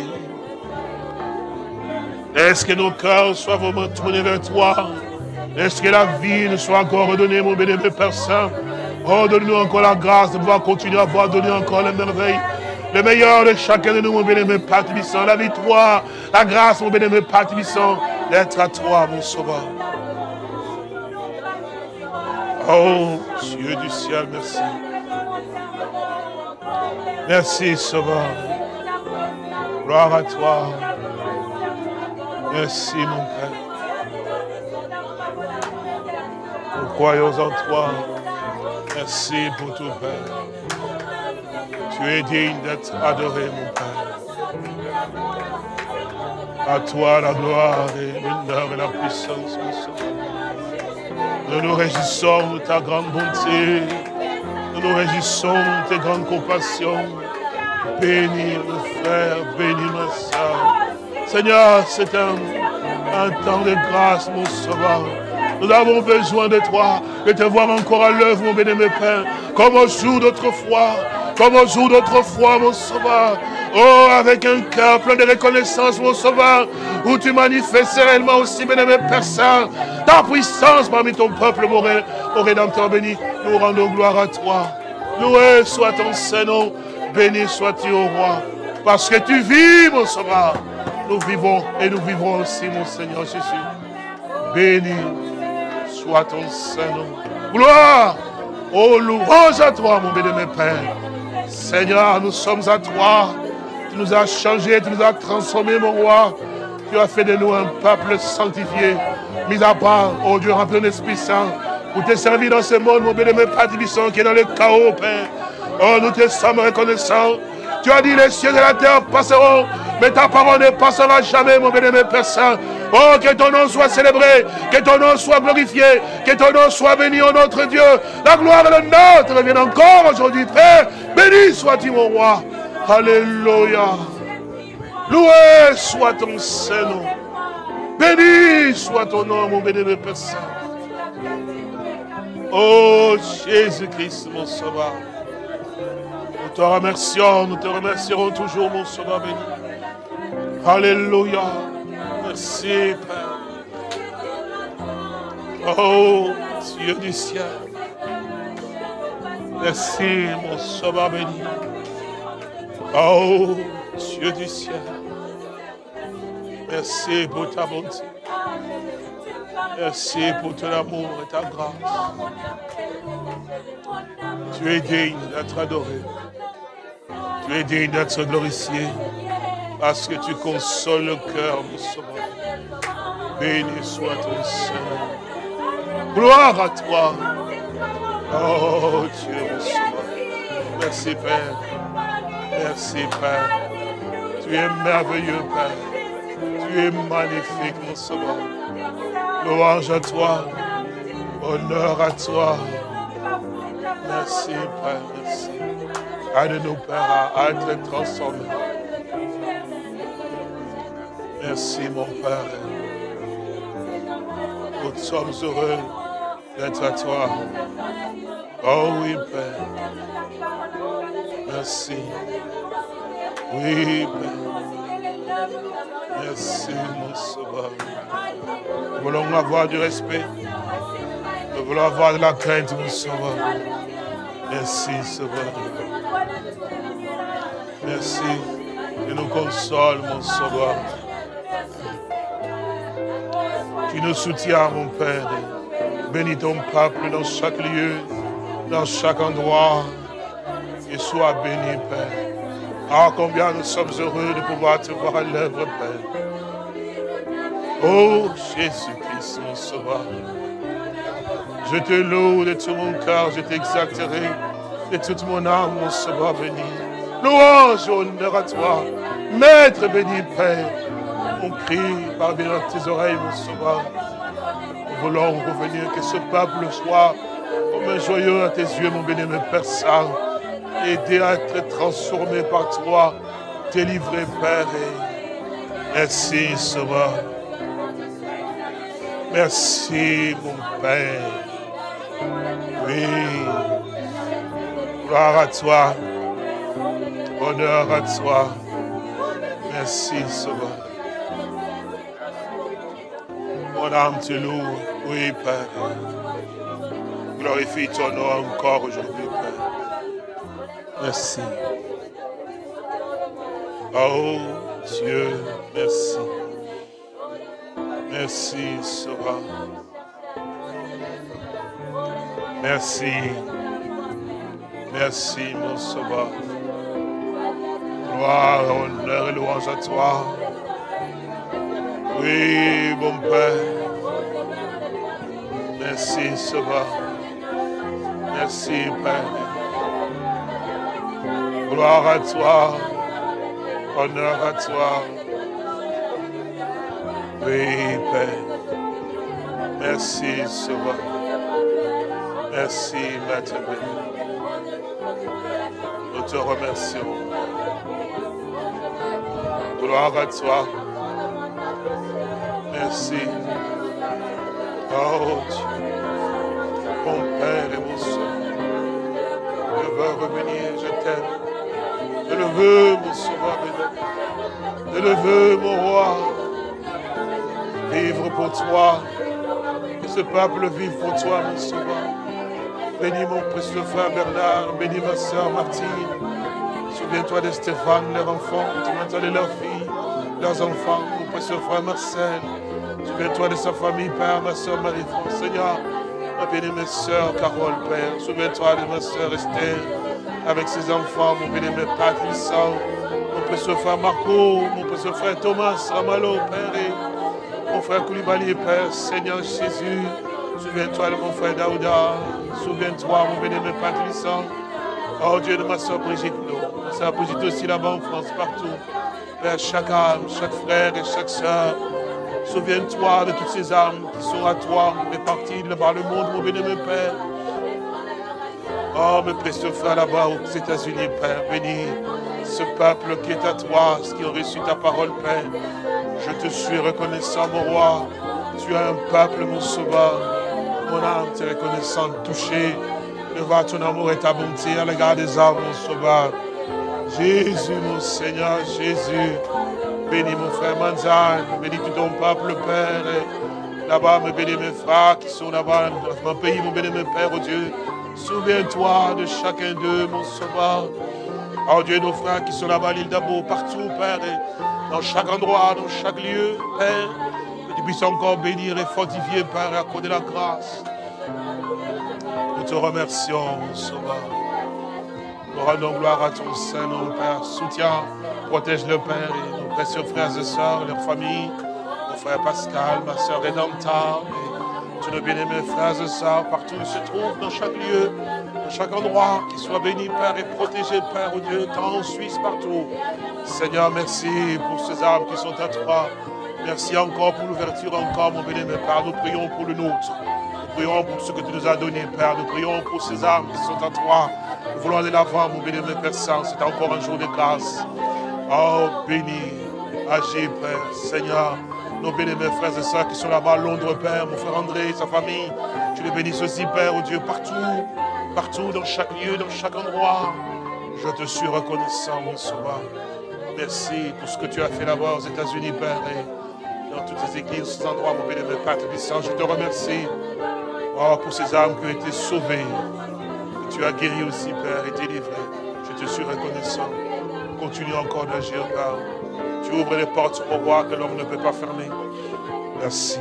Est-ce que nos cœurs soient vraiment tournés vers toi? Est-ce que la vie nous soit encore redonnée, mon bien-aimé Père Saint? Oh, donne-nous encore la grâce de pouvoir continuer à pouvoir donner encore les merveilles. Le meilleur de chacun de nous, mon bien-aimé Père Tubissant. La victoire, la grâce, mon bien-aimé Père Tubissant, d'être à toi, mon Sauveur. Oh, Dieu du ciel, merci. Merci, Sauveur. Gloire à toi. Merci, mon Père. Nous croyons en toi. Merci pour tout, Père. Tu es digne d'être adoré, mon Père. À toi la gloire et l'honneur et la puissance, mon Sauveur. Nous nous réjouissons de ta grande bonté. Nous nous réjouissons de tes grandes compassions. Bénis le frère, bénis ma soeur. Seigneur, c'est un, un temps de grâce, mon Sauveur. Nous avons besoin de toi, de te voir encore à l'œuvre, mon bien-aimé Père, comme au jour d'autrefois, comme au jour d'autrefois, mon Sauveur. Oh, avec un cœur plein de reconnaissance, mon Sauveur, où tu manifestes réellement aussi, bien-aimé Père Saint, ta puissance parmi ton peuple, mon, ré, mon Rédempteur béni. Nous rendons gloire à toi. Loué soit ton Saint-Nom, béni sois-tu au roi, parce que tu vis, mon Sauveur. Nous vivons et nous vivrons aussi, mon Seigneur Jésus. Béni soit ton Saint-Nom. Gloire, oh louange à toi, mon bien-aimé Père. Seigneur, nous sommes à toi. Tu nous as changés, tu nous as transformés, mon roi. Tu as fait de nous un peuple sanctifié, mis à part, oh Dieu, rempli d'Esprit Saint, pour te servir dans ce monde, mon bien-aimé Père Tubissant, qui est dans le chaos, Père. Oh, nous te sommes reconnaissants. Tu as dit, les cieux et la terre passeront, mais ta parole ne passera jamais, mon bien-aimé Père Saint. Oh, que ton nom soit célébré, que ton nom soit glorifié, que ton nom soit béni, oh notre Dieu. La gloire et le nôtre reviennent encore aujourd'hui, Père. Béni sois-tu, mon roi. Alléluia. Loué soit ton Saint-Nom. Béni soit ton nom, mon bien-aimé Père Saint. Oh, Jésus-Christ, mon Sauveur. Nous te remercions, nous te remercierons toujours, mon Sauveur béni. Alléluia. Merci, Père. Oh, Dieu du ciel. Merci, mon Sauveur béni. Oh, Dieu du ciel. Merci pour ta bonté. Merci pour ton amour et ta grâce. Tu es digne d'être adoré. Tu es digne d'être glorifié. Parce que tu consoles le cœur, mon Sauveur. Béni soit ton Saint. Gloire à toi. Oh Dieu, mon Sauveur. Merci, Père. Merci, Père. Tu es merveilleux, Père. Tu es magnifique, mon Sauveur. Louange à toi. Honneur à toi. Merci, Père. Merci. Aide-nous, Père, à être transformés. Merci, mon Père. Nous sommes heureux d'être à toi. Oh oui, Père. Merci. Oui, Père. Merci, mon Sauveur. Nous voulons avoir du respect. Nous voulons avoir de la crainte, mon Sauveur. Merci, Sauveur. Merci. Tu nous consoles, mon Sauveur. Tu nous soutiens, mon Père. Bénis ton peuple dans chaque lieu, dans chaque endroit. Et sois béni, Père. Ah, combien nous sommes heureux de pouvoir te voir à l'œuvre, Père. Oh, Jésus-Christ, mon Sauveur. Je te loue de tout mon cœur, je t'exalterai de toute mon âme, mon Sauveur béni. Louange, honneur à toi. Maître béni, Père. On crie parmi tes oreilles, mon Sauveur. Nous voulons revenir, que ce peuple soit comme un joyeux à tes yeux, mon béni-aimé Père Saint. Aider à être transformé par toi, délivré, Père. Merci, Sauveur. Merci, mon Père. Oui. Gloire à toi. Honneur à toi. Merci, Sauveur. Mon âme te loue. Oui, Père. Glorifie ton nom encore aujourd'hui, Père. Merci. Oh Dieu, merci. Merci, Sauveur. Merci. Merci, mon Sauveur. Gloire, honneur et louange à toi. Oui, mon Père. Merci, Sauveur. Merci, Père. Gloire à toi, honneur à toi. Oui, Père. Merci, Sauveur. Merci, Maître béni. Nous te remercions. Gloire à toi. Merci. Oh Dieu, mon Père et mon Sauveur. Je veux revenir, je t'aime. Je le veux, mon Sauveur béni. Je le veux, mon Roi. Vivre pour toi. Que ce peuple vive pour toi, mon Sauveur. Bénis mon précieux frère Bernard. Bénis ma soeur Martine. Souviens-toi de Stéphane, leur enfant. Souviens-toi de leurs filles, leurs enfants. Mon précieux frère Marcel. Souviens-toi de sa famille, Père, ma soeur Marie-France. Seigneur, bénis mes soeurs Carole, Père. Souviens-toi de ma soeur Esther. Avec ses enfants, mon bien-aimé Patrice, mon précieux frère Marco, mon précieux frère Thomas Ramalo, Père, et mon frère Koulibaly, Père, Seigneur Jésus, souviens-toi de mon frère Daouda, souviens-toi, mon bien-aimé Patrice, oh Dieu de ma soeur Brigitte, ma soeur Brigitte aussi là-bas en France, partout, Père, chaque âme, chaque frère et chaque soeur, souviens-toi de toutes ces âmes qui sont à toi, réparties par le monde, mon bien-aimé Père. Oh, mes précieux frères là-bas aux États-Unis, Père, bénis ce peuple qui est à toi, ce qui a reçu ta parole, Père. Je te suis reconnaissant, mon Roi. Tu es un peuple, mon Sauveur. Mon âme t'est reconnaissante, touchée de voir ton amour et ta bonté à l'égard des âmes, mon Sauveur. Jésus, mon Seigneur, Jésus. Bénis mon frère Manzan, bénis tout ton peuple, Père. Là-bas, me bénis mes frères qui sont là-bas dans mon pays, mon bénis mes Père, oh Dieu. Souviens-toi de chacun d'eux, mon Sauveur. Oh Dieu, nos frères qui sont là-bas à l'île d'Abo, partout, Père, et dans chaque endroit, dans chaque lieu, Père, que tu puisses encore bénir et fortifier, Père, et accorder la grâce. Nous te remercions, mon Sauveur. Nous rendons gloire à ton Saint-Nom, Père. Soutiens, protège le Père et nos précieux frères et sœurs, leurs familles, mon frère Pascal, ma sœur Rédempta, tous nos bien-aimés frères et sœurs, partout où ils se trouvent, dans chaque lieu, dans chaque endroit, qu'ils soient bénis, Père, et protégés, Père, oh Dieu, tant en Suisse, partout. Seigneur, merci pour ces âmes qui sont à toi. Merci encore pour l'ouverture, encore, mon bien-aimé Père. Nous prions pour le nôtre. Nous prions pour ce que tu nous as donné, Père. Nous prions pour ces âmes qui sont à toi. Nous voulons aller l'avant, mon bien-aimé Père Saint. C'est encore un jour de grâce. Oh, béni, agis, Père, Seigneur. Nos bien-aimés frères et sœurs qui sont là-bas à Londres, Père, mon frère André, sa famille, tu les bénisses aussi, Père, oh Dieu, partout, partout, dans chaque lieu, dans chaque endroit. Je te suis reconnaissant, mon sauveur. Merci pour ce que tu as fait là-bas aux États-Unis, Père, et dans toutes les églises, ces endroits, mon béni, Père Tébissant. Je te remercie oh, pour ces âmes qui ont été sauvées. Que tu as guéri aussi, Père, et délivré. Je te suis reconnaissant. Continue encore d'agir, Père. Tu ouvres les portes, mon roi, que l'homme ne peut pas fermer. Merci.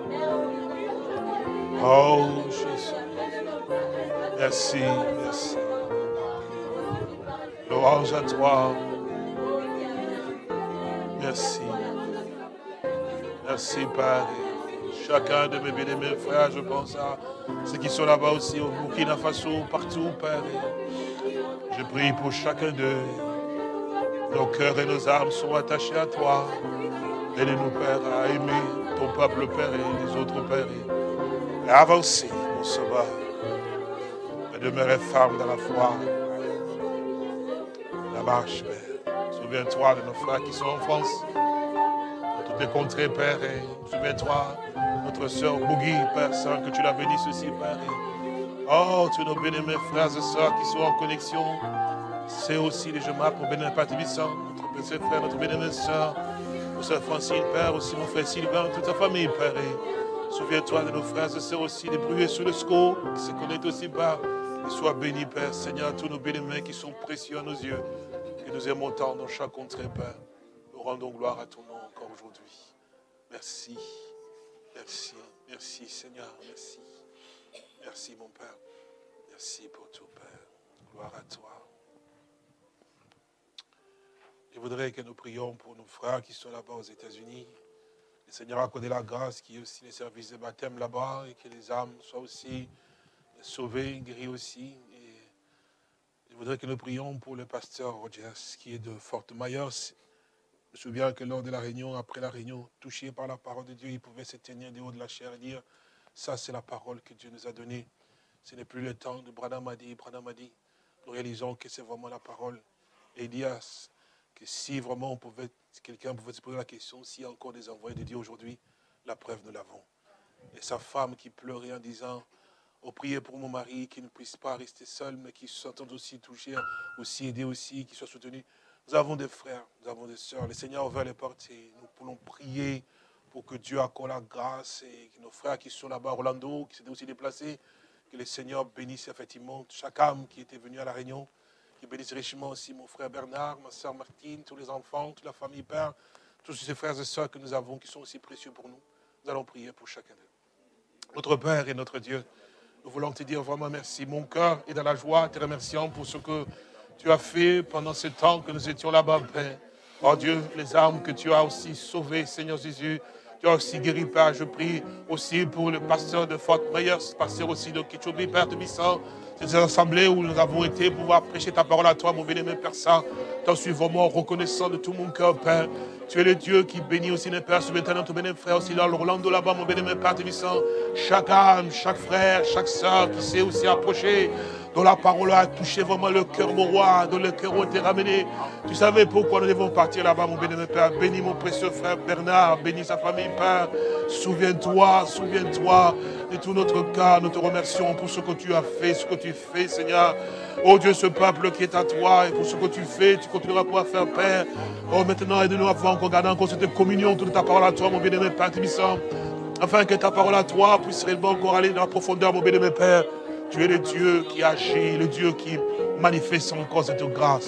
Oh, Jésus. Merci, merci. Louange à toi. Merci. Merci, Père. Chacun de mes bien-aimés frères, je pense à ceux qui sont là-bas aussi, au Burkina Faso, partout, Père. Je prie pour chacun d'eux. Nos cœurs et nos âmes sont attachés à toi. Aide-nous, Père, à aimer ton peuple, Père, et les autres, Père, et à avancer, mon sauveur. Et demeurer ferme dans la foi. La marche, Père. Souviens-toi de nos frères qui sont en France, dans toutes les contrées, Père, et souviens-toi, notre sœur Bougui, Père Saint, que tu la bénisses aussi, Père. Et, oh, tous nos bien-aimés frères et sœurs qui sont en connexion, c'est aussi les jemins pour bénémoine Père Tébissant, notre petit frère, notre bien-aimée sœur, notre sœur Francine, Père, aussi mon frère Sylvain, toute sa famille, Père. Et souviens-toi de nos frères et sœurs aussi, les brûlés sous le score, qui se connectent aussi, Père. Et sois béni, Père, Seigneur, tous nos bien-aimés qui sont précieux à nos yeux, que nous aimons tant dans chaque contrée, Père. Nous rendons gloire à ton nom encore aujourd'hui. Merci, merci, merci, Seigneur, merci. Merci, mon Père. Merci pour tout, Père. Gloire à toi. Je voudrais que nous prions pour nos frères qui sont là-bas aux États-Unis. Le Seigneur a accordé la grâce, qu'il y ait aussi les services de baptême là-bas et que les âmes soient aussi sauvées, guéries aussi. Et je voudrais que nous prions pour le pasteur Rogers qui est de Fort Myers. Je me souviens que lors de la réunion, après la réunion, touché par la parole de Dieu, il pouvait se tenir du haut de la chair et dire « Ça, c'est la parole que Dieu nous a donnée. Ce n'est plus le temps de Branham a dit, Branham a dit. » Nous réalisons que c'est vraiment la parole. Et il dit que si vraiment on pouvait, si quelqu'un pouvait se poser la question, s'il y a encore des envoyés de Dieu aujourd'hui, la preuve nous l'avons. Et sa femme qui pleurait en disant, oh, priez pour mon mari, qu'il ne puisse pas rester seul, mais qu'il s'entende aussi toucher, aussi aider aussi, qu'il soit soutenu. Nous avons des frères, nous avons des sœurs. Le Seigneur a ouvert les portes et nous pouvons prier pour que Dieu accorde la grâce et que nos frères qui sont là-bas, Orlando, qui s'étaient aussi déplacés, que le Seigneur bénisse effectivement chaque âme qui était venue à la réunion. Qui bénisse richement aussi mon frère Bernard, ma soeur Martine, tous les enfants, toute la famille Père, tous ces frères et sœurs que nous avons qui sont aussi précieux pour nous. Nous allons prier pour chacun d'eux. Notre Père et notre Dieu, nous voulons te dire vraiment merci. Mon cœur est dans la joie, te remerciant pour ce que tu as fait pendant ce temps que nous étions là-bas, Père. Oh Dieu, les âmes que tu as aussi sauvées, Seigneur Jésus, tu as aussi guéri, Père. Je prie aussi pour le pasteur de Fort Myers, pasteur aussi de Kitchobi, Père de Bissau. Ces assemblées où nous avons été pour pouvoir prêcher ta parole à toi, mon bien-aimé Père Saint. T'en suis vraiment reconnaissant de tout mon cœur, Père. Tu es le Dieu qui bénit aussi les pères, ce maintenant, ton bien-aimé frère aussi là, Orlando là-bas, mon bien-aimé Père Tébissant. Chaque âme, chaque frère, chaque sœur qui s'est aussi approché, dont la parole a touché vraiment le cœur, mon roi, dont le cœur ont été ramenés. Tu savais pourquoi nous devons partir là-bas, mon bien-aimé Père. Bénis mon précieux frère Bernard, bénis sa famille, Père. Souviens-toi, souviens-toi de tout notre cas. Nous te remercions pour ce que tu as fait, ce que tu fais, Seigneur. Oh Dieu, ce peuple qui est à toi, et pour ce que tu fais, tu continueras à pouvoir faire, Père. Oh, maintenant, aide-nous à pouvoir encore garder encore cette communion, toute ta parole à toi, mon bien-aimé Père Tébissant, afin que ta parole à toi puisse réellement encore aller dans la profondeur, mon bien-aimé Père. Tu es le Dieu qui agit, le Dieu qui manifeste encore cette grâce.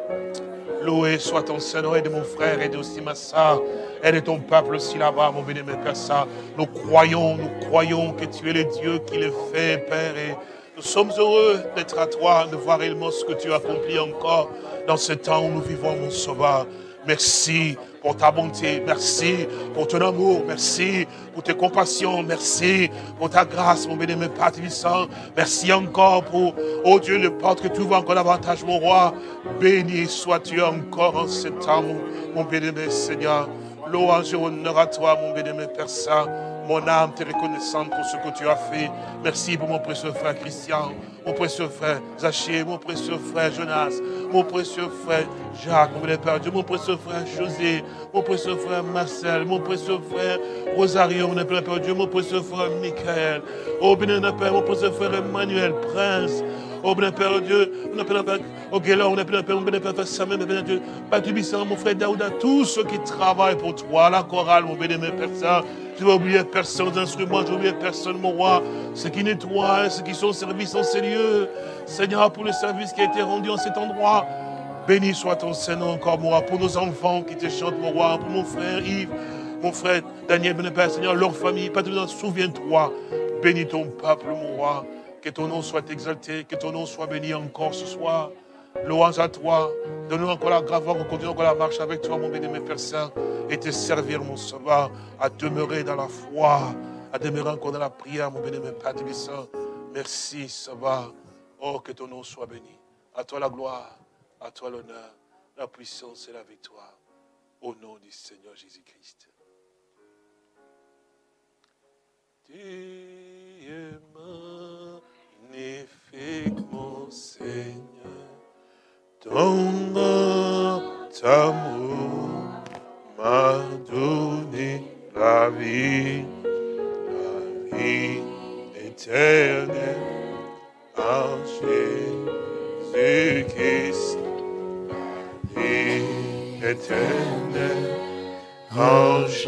Loué soit ton Seigneur, aide mon frère, aide aussi ma soeur, aide ton peuple aussi là-bas, mon bien-aimé Père Saint. Nous croyons, nous croyons que tu es le Dieu qui le fait, Père, et nous sommes heureux d'être à toi, de voir réellement ce que tu as accompli encore dans ce temps où nous vivons, mon Sauveur. Merci pour ta bonté, merci pour ton amour, merci pour tes compassions, merci pour ta grâce, mon bien-aimé Père Tébissant. Merci encore pour, oh Dieu, le porte que tu ouvres encore davantage, mon roi. Béni sois-tu encore en ce temps, mon, mon bien-aimé Seigneur. Louange et honneur à toi, mon bien-aimé Père Saint. Mon âme t'est reconnaissante pour ce que tu as fait. Merci pour mon précieux frère Christian, mon précieux frère Zaché, mon précieux frère Jonas, mon précieux frère Jacques, mon bien Père Dieu, mon précieux frère José, mon précieux frère Marcel, mon précieux frère Rosario, mon Père Dieu, mon précieux frère Michael, oh bien Père, mon précieux frère Emmanuel, Prince. Oh, béni Père Dieu, on appelle Père, oh, Guéla, on appelle Père, on appelle Père Samuel, béni Dieu, Père Tubissant, mon frère Daouda, tous ceux qui travaillent pour toi, la chorale, mon béni, Père Saint, je ne vais oublier personne d'instruments, je ne vais oublier personne, mon roi, ceux qui nettoient, ceux qui sont au service en ces lieux, Seigneur, pour le service qui a été rendu en cet endroit, béni soit ton Seigneur encore, mon roi, pour nos enfants qui te chantent, mon roi, pour mon frère Yves, mon frère Daniel, béni Père Seigneur, leur famille, Père Tubissant, souviens-toi, bénis ton peuple, mon roi. Que ton nom soit exalté, que ton nom soit béni encore ce soir. Louange à toi. Donne-nous encore la grâce, on continue encore la marche avec toi, mon béni-aimé Père Saint, et te servir, mon sauveur, à demeurer dans la foi, à demeurer encore dans la prière, mon béni-aimé Père Saint. Merci, sauveur. Oh, que ton nom soit béni. À toi la gloire, à toi l'honneur, la puissance et la victoire. Au nom du Seigneur Jésus-Christ. Tu es magnifique, mon Seigneur, ton grand amour m'a donné la vie, la vie éternelle en Jésus-Christ, la vie éternelle en Jésus.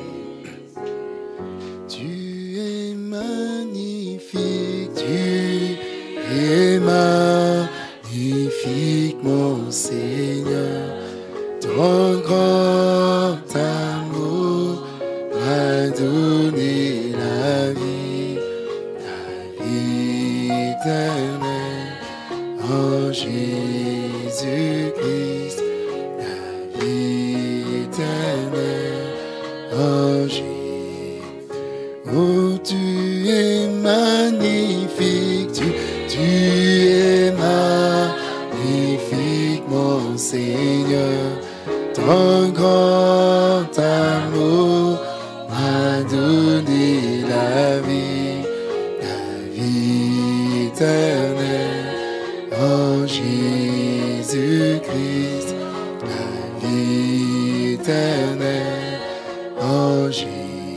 Tu es magnifique, tu es magnifique, mon Seigneur. Ton grand amour m'a donné la vie, la vie éternelle en Jésus-Christ, la vie éternelle en Jésus. Oh, tu es magnifique, tu, tu es magnifique, mon Seigneur. Ton grand amour m'a donné la vie, la vie éternelle en Jésus-Christ, la vie éternelle en Jésus.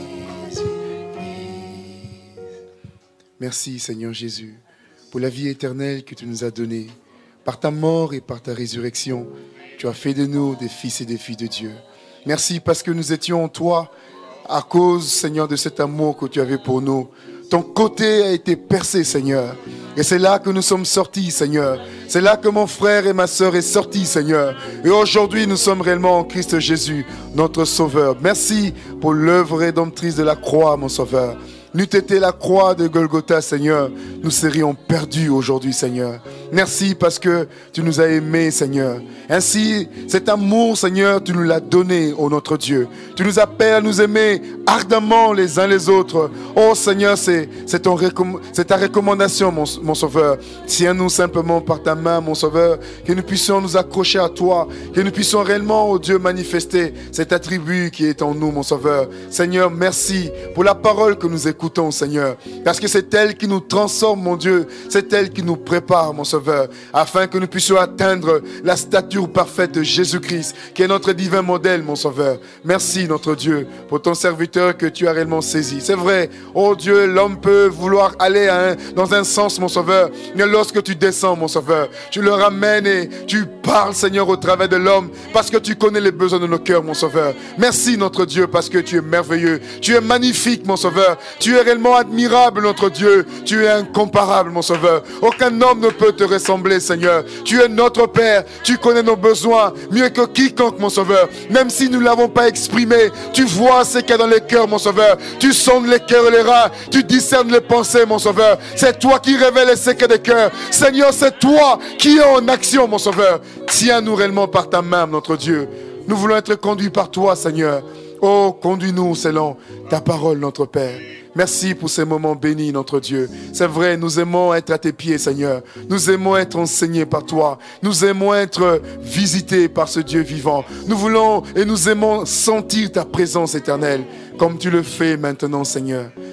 Merci Seigneur Jésus pour la vie éternelle que tu nous as donnée. Par ta mort et par ta résurrection, tu as fait de nous des fils et des filles de Dieu. Merci parce que nous étions en toi à cause, Seigneur, de cet amour que tu avais pour nous. Ton côté a été percé, Seigneur. Et c'est là que nous sommes sortis, Seigneur. C'est là que mon frère et ma sœur est sorti, Seigneur. Et aujourd'hui, nous sommes réellement en Christ Jésus, notre Sauveur. Merci pour l'œuvre rédemptrice de la croix, mon Sauveur. N'eût été la croix de Golgotha, Seigneur, nous serions perdus aujourd'hui, Seigneur. Merci parce que tu nous as aimés, Seigneur. Ainsi, cet amour, Seigneur, tu nous l'as donné, ô notre Dieu. Tu nous appelles à nous aimer ardemment les uns les autres. Oh Seigneur, c'est, c'est, ton recomm- c'est ta recommandation, mon, mon Sauveur. Tiens-nous simplement par ta main, mon Sauveur, que nous puissions nous accrocher à toi, que nous puissions réellement, ô Dieu, manifester cet attribut qui est en nous, mon Sauveur. Seigneur, merci pour la parole que nous écoutons, Seigneur, parce que c'est elle qui nous transforme, mon Dieu. C'est elle qui nous prépare, mon Sauveur, afin que nous puissions atteindre la stature parfaite de Jésus-Christ, qui est notre divin modèle, mon Sauveur. Merci, notre Dieu, pour ton serviteur que tu as réellement saisi. C'est vrai, oh Dieu, l'homme peut vouloir aller à un, dans un sens, mon Sauveur, mais lorsque tu descends, mon Sauveur, tu le ramènes et tu parles, Seigneur, au travers de l'homme, parce que tu connais les besoins de nos cœurs, mon Sauveur. Merci, notre Dieu, parce que tu es merveilleux, tu es magnifique, mon Sauveur, tu es réellement admirable, notre Dieu, tu es incomparable, mon Sauveur. Aucun homme ne peut te ressembler, Seigneur. Tu es notre Père, tu connais nos besoins mieux que quiconque, mon Sauveur. Même si nous ne l'avons pas exprimé, tu vois ce qu'il y a dans les cœurs, mon Sauveur. Tu sondes les cœurs et les reins, tu discernes les pensées, mon Sauveur. C'est toi qui révèles les secrets des cœurs. Seigneur, c'est toi qui es en action, mon Sauveur. Tiens-nous réellement par ta main, notre Dieu. Nous voulons être conduits par toi, Seigneur. Oh, conduis-nous selon ta parole, notre Père. Merci pour ces moments bénis, notre Dieu. C'est vrai, nous aimons être à tes pieds, Seigneur. Nous aimons être enseignés par toi. Nous aimons être visités par ce Dieu vivant. Nous voulons et nous aimons sentir ta présence éternelle, comme tu le fais maintenant, Seigneur.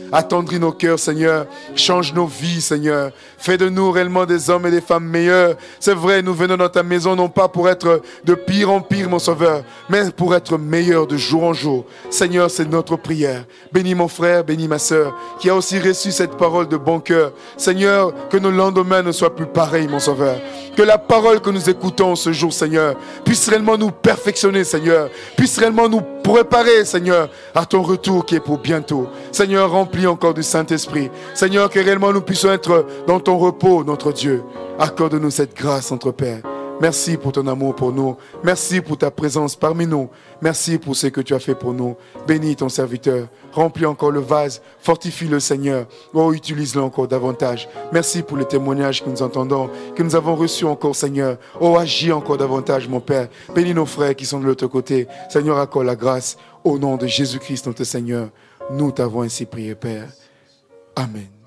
Attendris nos cœurs, Seigneur. Change nos vies, Seigneur. Fais de nous réellement des hommes et des femmes meilleurs. C'est vrai, nous venons dans ta maison, non pas pour être de pire en pire, mon Sauveur, mais pour être meilleurs de jour en jour. Seigneur, c'est notre prière. Bénis mon frère, bénis ma sœur, qui a aussi reçu cette parole de bon cœur. Seigneur, que nos lendemains ne soient plus pareils, mon Sauveur. Que la parole que nous écoutons ce jour, Seigneur, puisse réellement nous perfectionner, Seigneur. Puisse réellement nous préparer, Seigneur, à ton retour qui est pour bientôt. Seigneur, remplis encore du Saint-Esprit. Seigneur, que réellement nous puissions être dans ton repos, notre Dieu. Accorde-nous cette grâce, notre Père. Merci pour ton amour pour nous. Merci pour ta présence parmi nous. Merci pour ce que tu as fait pour nous. Bénis ton serviteur. Remplis encore le vase. Fortifie-le, Seigneur. Oh, utilise-le encore davantage. Merci pour les témoignages que nous entendons, que nous avons reçus encore, Seigneur. Oh, agis encore davantage, mon Père. Bénis nos frères qui sont de l'autre côté. Seigneur, accorde la grâce. Au nom de Jésus-Christ, notre Seigneur, nous t'avons ainsi prié, Père. Amen.